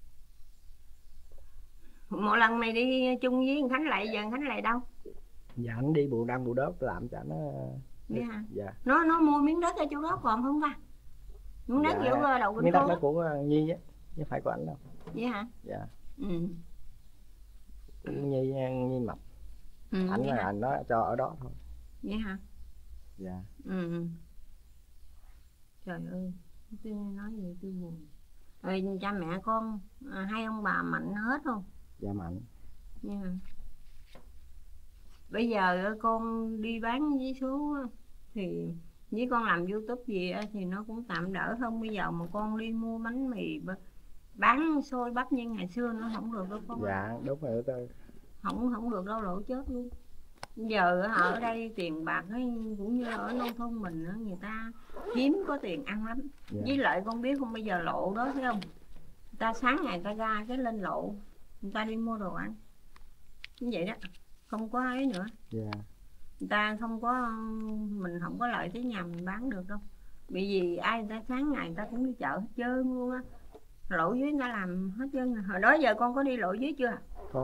Speaker 8: Một lần mày đi chung với Khánh Lại, giờ Khánh Lại đâu?
Speaker 1: Dạ anh đi Bù Đăng Bù Đốp làm cho nó.
Speaker 8: Dạ.
Speaker 1: Dạ.
Speaker 8: Nó mua miếng đất ở chỗ đó còn không ta? Miếng đất
Speaker 1: dạ.
Speaker 8: giữa đầu
Speaker 1: miếng đất đó của Nhi á, chứ phải của anh đâu.
Speaker 8: Vậy hả?
Speaker 1: Dạ. Nhi Mập. Anh là anh nói cho ở đó thôi.
Speaker 8: Vậy hả?
Speaker 1: Dạ.
Speaker 8: Trời ơi, tôi nói vậy tôi buồn. Rồi cha mẹ con hai ông bà mạnh hết không?
Speaker 1: Dạ mạnh.
Speaker 8: Dạ. Bây giờ con đi bán vé số thì với con làm YouTube gì thì nó cũng tạm đỡ không? Bây giờ mà con đi mua bánh mì bán xôi bắp như ngày xưa nó không được đâu con.
Speaker 1: Dạ đúng rồi tôi.
Speaker 8: Không được đâu, lộ chết luôn. Giờ ở đây tiền bạc ấy, cũng như ở nông thôn mình người ta hiếm có tiền ăn lắm. Dạ. Với lại con biết không, bây giờ lộ đó thấy không, người ta sáng ngày người ta ra cái lên lộ, người ta đi mua đồ ăn như vậy đó, không có ấy nữa.
Speaker 1: Dạ.
Speaker 8: Người ta không có, mình không có lợi tới nhà mình bán được đâu, bởi vì ai người ta sáng ngày người ta cũng đi chợ hết trơn luôn á. Lộ dưới người ta làm hết trơn. Hồi đó giờ con có đi lộ dưới chưa?
Speaker 1: Có.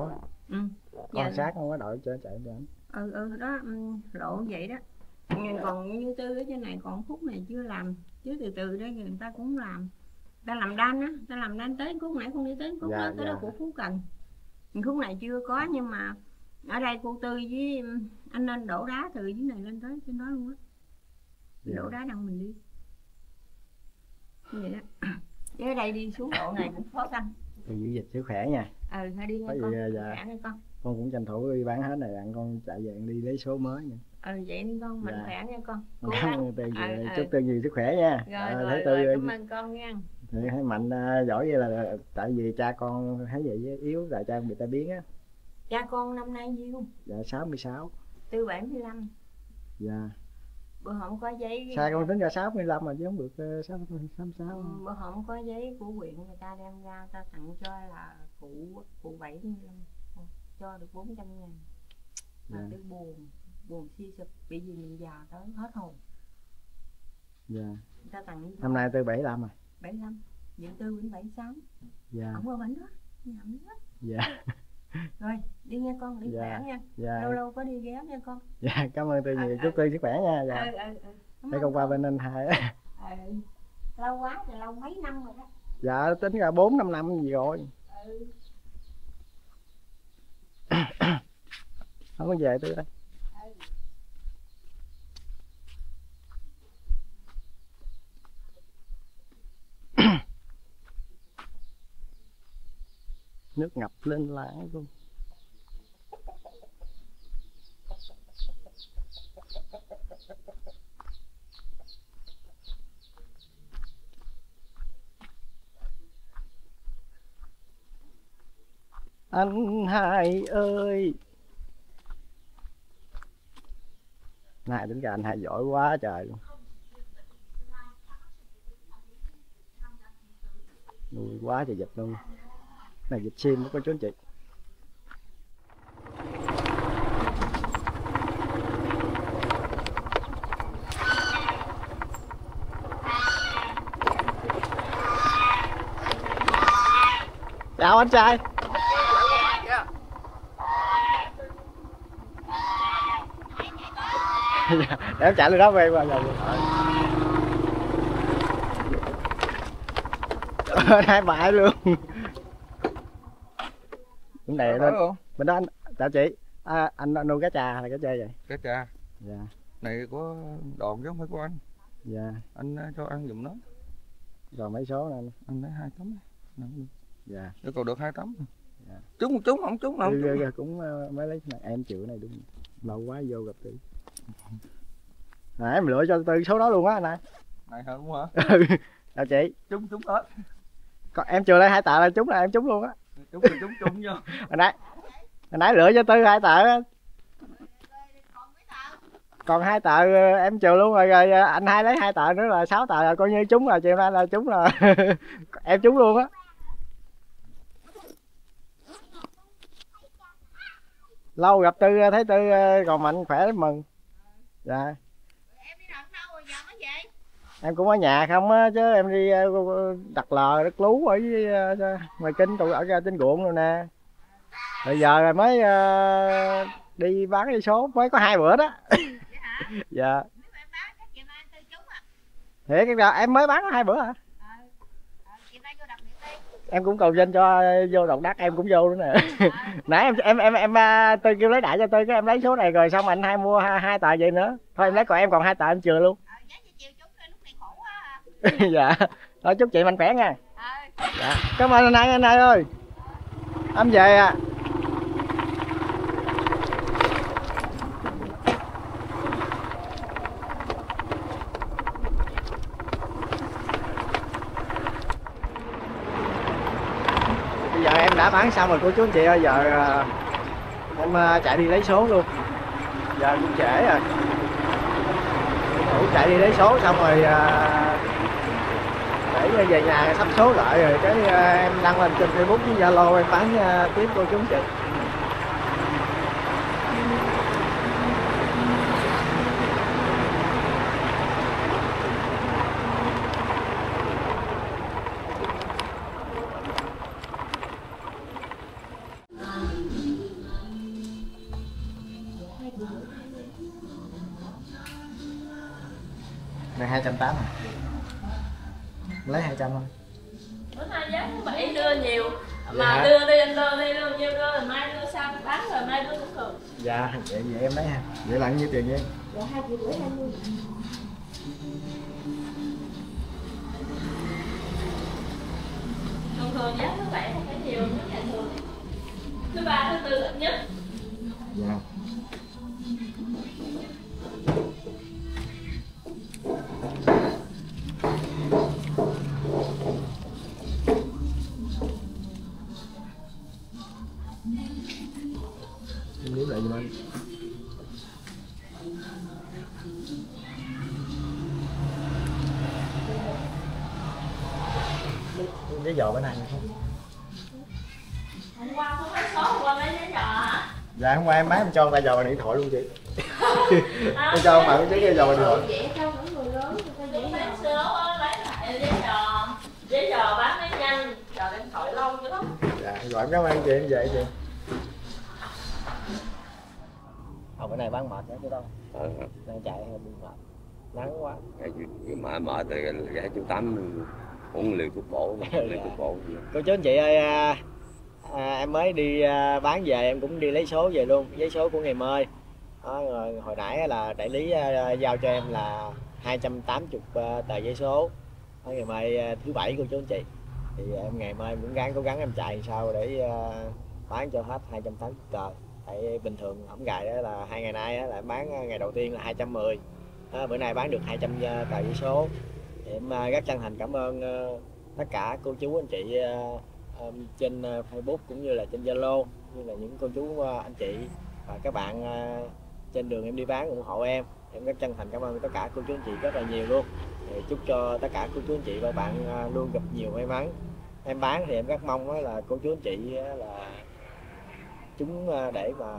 Speaker 1: Con sát không có đội cho chạy cho anh.
Speaker 8: Đó lộ vậy đó. Còn như Tư ở trên này còn khúc này chưa làm, chứ từ từ đây người ta cũng làm. Ta làm đan á, ta làm đan tới khúc nãy con đi tới khúc đó, tới đó của Phú Cần. Khúc này chưa có, nhưng mà ở đây cô Tư với anh nên đổ đá từ dưới này lên tới trên đó luôn á. Đổ đá đặng mình đi như vậy đó. Chứ ở đây đi xuống độ này cũng khó khăn.
Speaker 1: Giữ gìn sức khỏe nha.
Speaker 8: Thôi đi nha con. Khỏe nha con.
Speaker 1: Con cũng tranh thủ đi bán hết này, đặng con chạy về đi lấy số mới nha.
Speaker 8: Vậy đi con, mạnh khỏe nha con.
Speaker 1: Chúc Tư nhiều sức khỏe nha.
Speaker 8: Rồi, cảm ơn con nha.
Speaker 1: Thấy Mạnh giỏi vậy là tại vì cha con thấy vậy yếu, tại cha bị tai biến á.
Speaker 8: Cha con năm nay nhiêu?
Speaker 1: Dạ 66.
Speaker 8: Tư 75.
Speaker 1: Dạ.
Speaker 8: Bữa hôm có giấy.
Speaker 1: Sai con tính ra 65 mà chứ không được 66.
Speaker 8: Bữa hôm có giấy của huyện người ta đem ra, ta tặng cho là cụ 75, cho được 400.000. Mà Tư buồn suy sụp, bị gì mình già tới hết hồn.
Speaker 1: Dạ.
Speaker 8: Người ta tặng
Speaker 1: năm nay Tư 75 rồi.
Speaker 8: 75, diện Tư vẫn 76.
Speaker 1: Dạ.
Speaker 8: Không có bệnh đó, nhầm đó.
Speaker 1: Dạ.
Speaker 8: Rồi, đi nha con, đi khỏe nha.
Speaker 1: Dạ.
Speaker 8: Lâu lâu có đi ghé nha con.
Speaker 1: Dạ, cảm ơn Tư nhiều, chúc Tư sức khỏe nha. Dạ. Để con qua bên anh hai á.
Speaker 8: Lâu quá thì lâu mấy năm rồi đó.
Speaker 1: Dạ, tính ra 4-5 năm gì rồi. Không có về Tư ơi. Nước ngập lên láng luôn. Anh hai ơi. Này tính ra anh hai giỏi quá trời luôn. Nuôi quá trời vịt luôn. Này vịt sim có chú anh chị. Chào anh trai. Để em chạy lên đó về qua rồi. Hai bãi luôn. Cũng này đó. Bên đó anh, chào chị. Anh nuôi cá trà hay cá trê vậy?
Speaker 4: Cá trà.
Speaker 1: Dạ.
Speaker 4: Này có đòn chứ không phải của anh.
Speaker 1: Dạ.
Speaker 4: Anh cho ăn giùm nó.
Speaker 1: Rồi mấy số nè anh?
Speaker 4: Anh lấy 2 tấm.
Speaker 1: Dạ.
Speaker 4: Nó còn được 2 tấm.
Speaker 1: Dạ.
Speaker 4: Trúng một trúng không trúng đâu.
Speaker 1: Cũng mới lấy này em chịu này đúng. Lâu quá vô gặp Tư. Nãy em lựa cho Tư số đó luôn á anh ơi.
Speaker 4: Này hả, đúng hả?
Speaker 1: Chào chị.
Speaker 4: Trúng hết.
Speaker 1: Còn em chưa lấy 2 tờ là trúng là em trúng luôn á.
Speaker 4: Trúng vô.
Speaker 1: Hồi nãy lựa cho Tư 2 tờ á. Còn 2 tờ em trừ luôn rồi, anh hai lấy 2 tờ nữa là 6 tờ rồi, coi như trúng là chiều nay là trúng là em trúng luôn á. Lâu gặp Tư, thấy Tư còn mạnh khỏe mừng. Dạ.
Speaker 2: Em đi đâu rồi giờ mới về?
Speaker 1: Em cũng ở nhà không á, chứ em đi đặt lò đất lú ở ngoài Kinh, tụi ở ra Tính Ruộng rồi nè. Rồi giờ rồi mới đi bán đi số, mới có 2 bữa đó. Dạ. Thiệt em mới bán 2 bữa hả? Em cũng cầu danh cho vô Đồng Đắc, em cũng vô nữa nè. Nãy em Tư kêu lấy đại cho Tư, cái em lấy số này rồi xong anh hai mua 2 tờ vậy nữa. Thôi em lấy, còn em còn 2 tờ em chừa luôn. Dạ. Thôi chúc chị mạnh khỏe nha. Dạ. Cảm ơn anh hai ơi. Em về à. Bây giờ em đã bán xong rồi cô chú anh chị ơi, giờ em chạy đi lấy số luôn. Giờ cũng trễ rồi. Chạy đi lấy số xong rồi để về nhà sắp số lại rồi cái em đăng lên trên Facebook với Zalo em bán tiếp cô chú anh chị. 280 à? Lấy 200 thôi.
Speaker 8: Bữa nay giá thứ Bảy đưa nhiều mà
Speaker 1: Dạ.
Speaker 8: đưa nhiêu cơ rồi mai đưa sao bán rồi mai đưa cũng được.
Speaker 1: Dạ, vậy em lấy ha. Vậy là nhiêu tiền vậy em?
Speaker 3: Dạ 2,5 triệu 20.
Speaker 8: Thường thường giá thứ Bảy không phải nhiều như ngày thường. Thứ Ba, thứ Tư ít nhất.
Speaker 1: Dạ. Em nếm lại giùm anh. Giấy giò bên này không?
Speaker 8: Hôm qua không lấy số, hôm qua lấy giấy giò hả?
Speaker 1: Dạ hôm qua em bán em cho người ta giò bằng điện thoại luôn chị. Em cho bạn cái giấy giò bằng điện thoại.
Speaker 3: Vậy cho những người lớn người ta dễ
Speaker 8: Lấy
Speaker 3: dàng.
Speaker 8: số lấy lại giấy giò. Giấy giò bán mới nhanh, giò điện thoại lâu dữ lắm.
Speaker 1: Dạ rồi em cảm ơn chị, em về chị. Bữa nay bán mệt nữa chứ đâu. Đang chạy hơi bị mệt. Nắng quá.
Speaker 6: Mở từ gã chú Tám uống liều thuốc bổ liều thuốc bổ.
Speaker 1: Cô chú anh chị ơi, em mới đi bán về, em cũng đi lấy số về luôn, giấy số của ngày Mơi. Đó, rồi hồi nãy là đại lý giao cho em là 280 tờ giấy số. Đó, ngày mai thứ Bảy cô chú anh chị. Thì em ngày mai cũng cố gắng em chạy sao để bán cho hết 280 tờ. Tại bình thường ổng gài đó là 2 ngày nay là bán ngày đầu tiên là 210. Bữa nay bán được 200 tờ giấy số. Thì em rất chân thành cảm ơn tất cả cô chú anh chị trên Facebook cũng như là trên Zalo, như là những cô chú anh chị và các bạn trên đường em đi bán ủng hộ em. Em rất chân thành cảm ơn tất cả cô chú anh chị rất là nhiều luôn. Thì chúc cho tất cả cô chú anh chị và bạn luôn gặp nhiều may mắn. Em bán thì em rất mong là cô chú anh chị là chúng để mà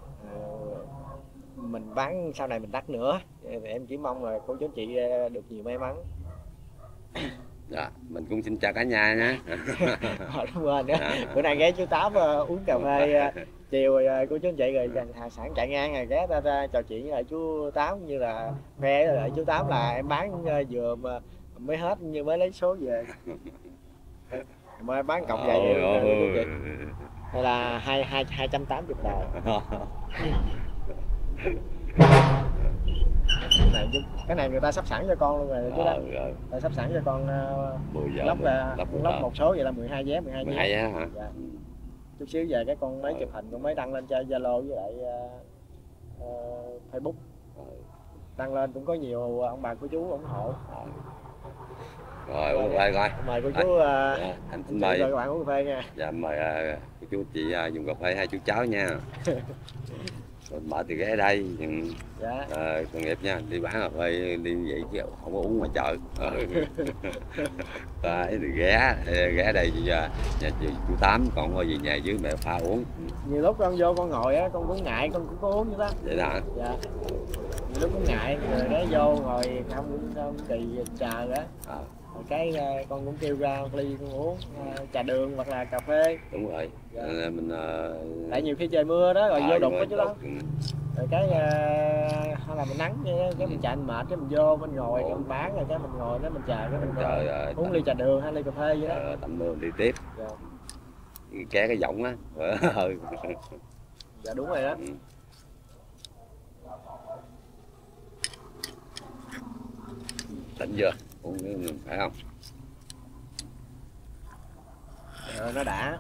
Speaker 1: mình bán sau này mình đắt nữa. Thì em chỉ mong là cô chú anh chị được nhiều may mắn.
Speaker 6: Dạ, mình cũng xin chào cả nhà nha.
Speaker 1: Đúng rồi nữa. Bữa nay ghé chú Tám uống cà phê chiều rồi cô chú anh chị rồi sẵn chạy ngang rồi ghé ta trò chuyện với lại chú Tám, như là khoe lại chú Tám là em bán vừa mà mới hết như mới lấy số về. Mà em bán cộng vậy rồi hay là 280 tờ. Cái này người ta sắp sẵn cho con luôn rồi chứ đó. Ta sắp sẵn cho con lóc một số vậy là 12 vé, 12 vé hả? Dạ. Chút xíu về cái con mấy chụp hình con mới đăng lên cho Zalo với lại Facebook. Đăng lên cũng có nhiều ông bà cô chú ủng hộ.
Speaker 6: Rồi uống cà phê coi.
Speaker 1: Mời cô chú
Speaker 6: anh xin mời
Speaker 1: các bạn uống cà phê nha.
Speaker 6: Dạ mời cô chú chị dùng cà phê hai chú cháu nha. Mở từ ghé đây
Speaker 1: dạ.
Speaker 6: Tội nghiệp nha, đi bán cà phê đi vậy chứ không có uống ngoài chợ. Đấy thì ghé đây nhà chú Tám, còn ngồi về nhà dưới mẹ pha uống.
Speaker 1: Nhiều lúc con vô con ngồi á con cũng ngại, con cũng có uống vậy đó.
Speaker 6: Vậy đó.
Speaker 1: Dạ. Nhiều lúc cũng ngại rồi ghé vô ngồi không kỳ chờ á. Rồi cái con cũng kêu ra ly con uống trà đường hoặc là cà phê.
Speaker 6: Đúng rồi.
Speaker 1: Dạ.
Speaker 6: Mình
Speaker 1: tại nhiều khi trời mưa đó rồi vô đụng đó chứ đó. Rồi cái hay là mình nắng cái mình chạy mình mệt cái mình vô mình ngồi cái mình bán rồi cái mình ngồi đó mình chờ cái mình uống ly trà đường hay ly cà phê vậy đó.
Speaker 6: Tầm mưa đi tiếp. Dạ. Ké cái giọng á.
Speaker 1: Dạ đúng rồi đó.
Speaker 6: Tỉnh chưa? Uống phải không?
Speaker 1: Nó đã.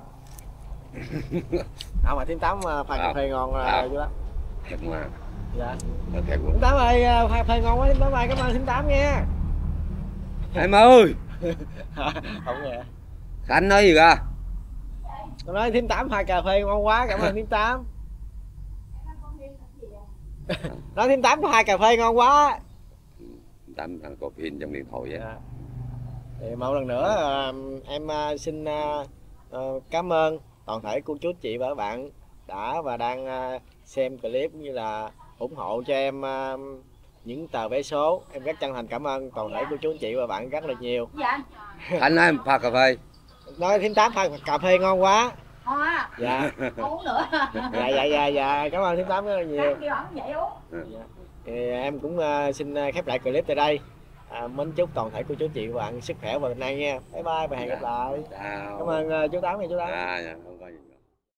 Speaker 1: Mà Thím Tám pha cà phê ngon chú đó.
Speaker 6: Thiệt mà.
Speaker 1: Dạ.
Speaker 6: Thím
Speaker 1: Tám ơi, pha cà phê ngon quá Thím Tám ơi, cảm ơn Thím Tám nha.
Speaker 6: Em ơi.
Speaker 1: Không nghe.
Speaker 6: Khánh nói gì kìa?
Speaker 1: Tôi nói Thím Tám pha cà phê ngon quá, cảm ơn Thím Tám. Nói Thím Tám pha cà phê ngon quá.
Speaker 6: Tám có pin trong điện thoại vậy.
Speaker 1: Dạ. Thì một lần nữa em xin cảm ơn toàn thể cô chú chị và các bạn đã và đang xem clip cũng như là ủng hộ cho em những tờ vé số. Em rất chân thành cảm ơn toàn thể cô chú chị và bạn rất là nhiều.
Speaker 3: Dạ.
Speaker 6: Anh nói em pha cà phê.
Speaker 1: Nói Thím Tám pha cà phê ngon quá.
Speaker 3: Ngon á.
Speaker 1: Dạ.
Speaker 3: Uống nữa.
Speaker 1: Dạ cảm ơn Thím Tám rất là nhiều.
Speaker 3: Kêu ổng vậy uống.
Speaker 1: Dạ. Thì em cũng xin khép lại clip tại đây. Mến chúc toàn thể cô chú chị và bạn sức khỏe và bình an nha. Bye bye và hẹn gặp lại.
Speaker 6: Chào.
Speaker 1: Cảm ơn chú Tám nha chú Tám.
Speaker 6: Dạ, không có gì.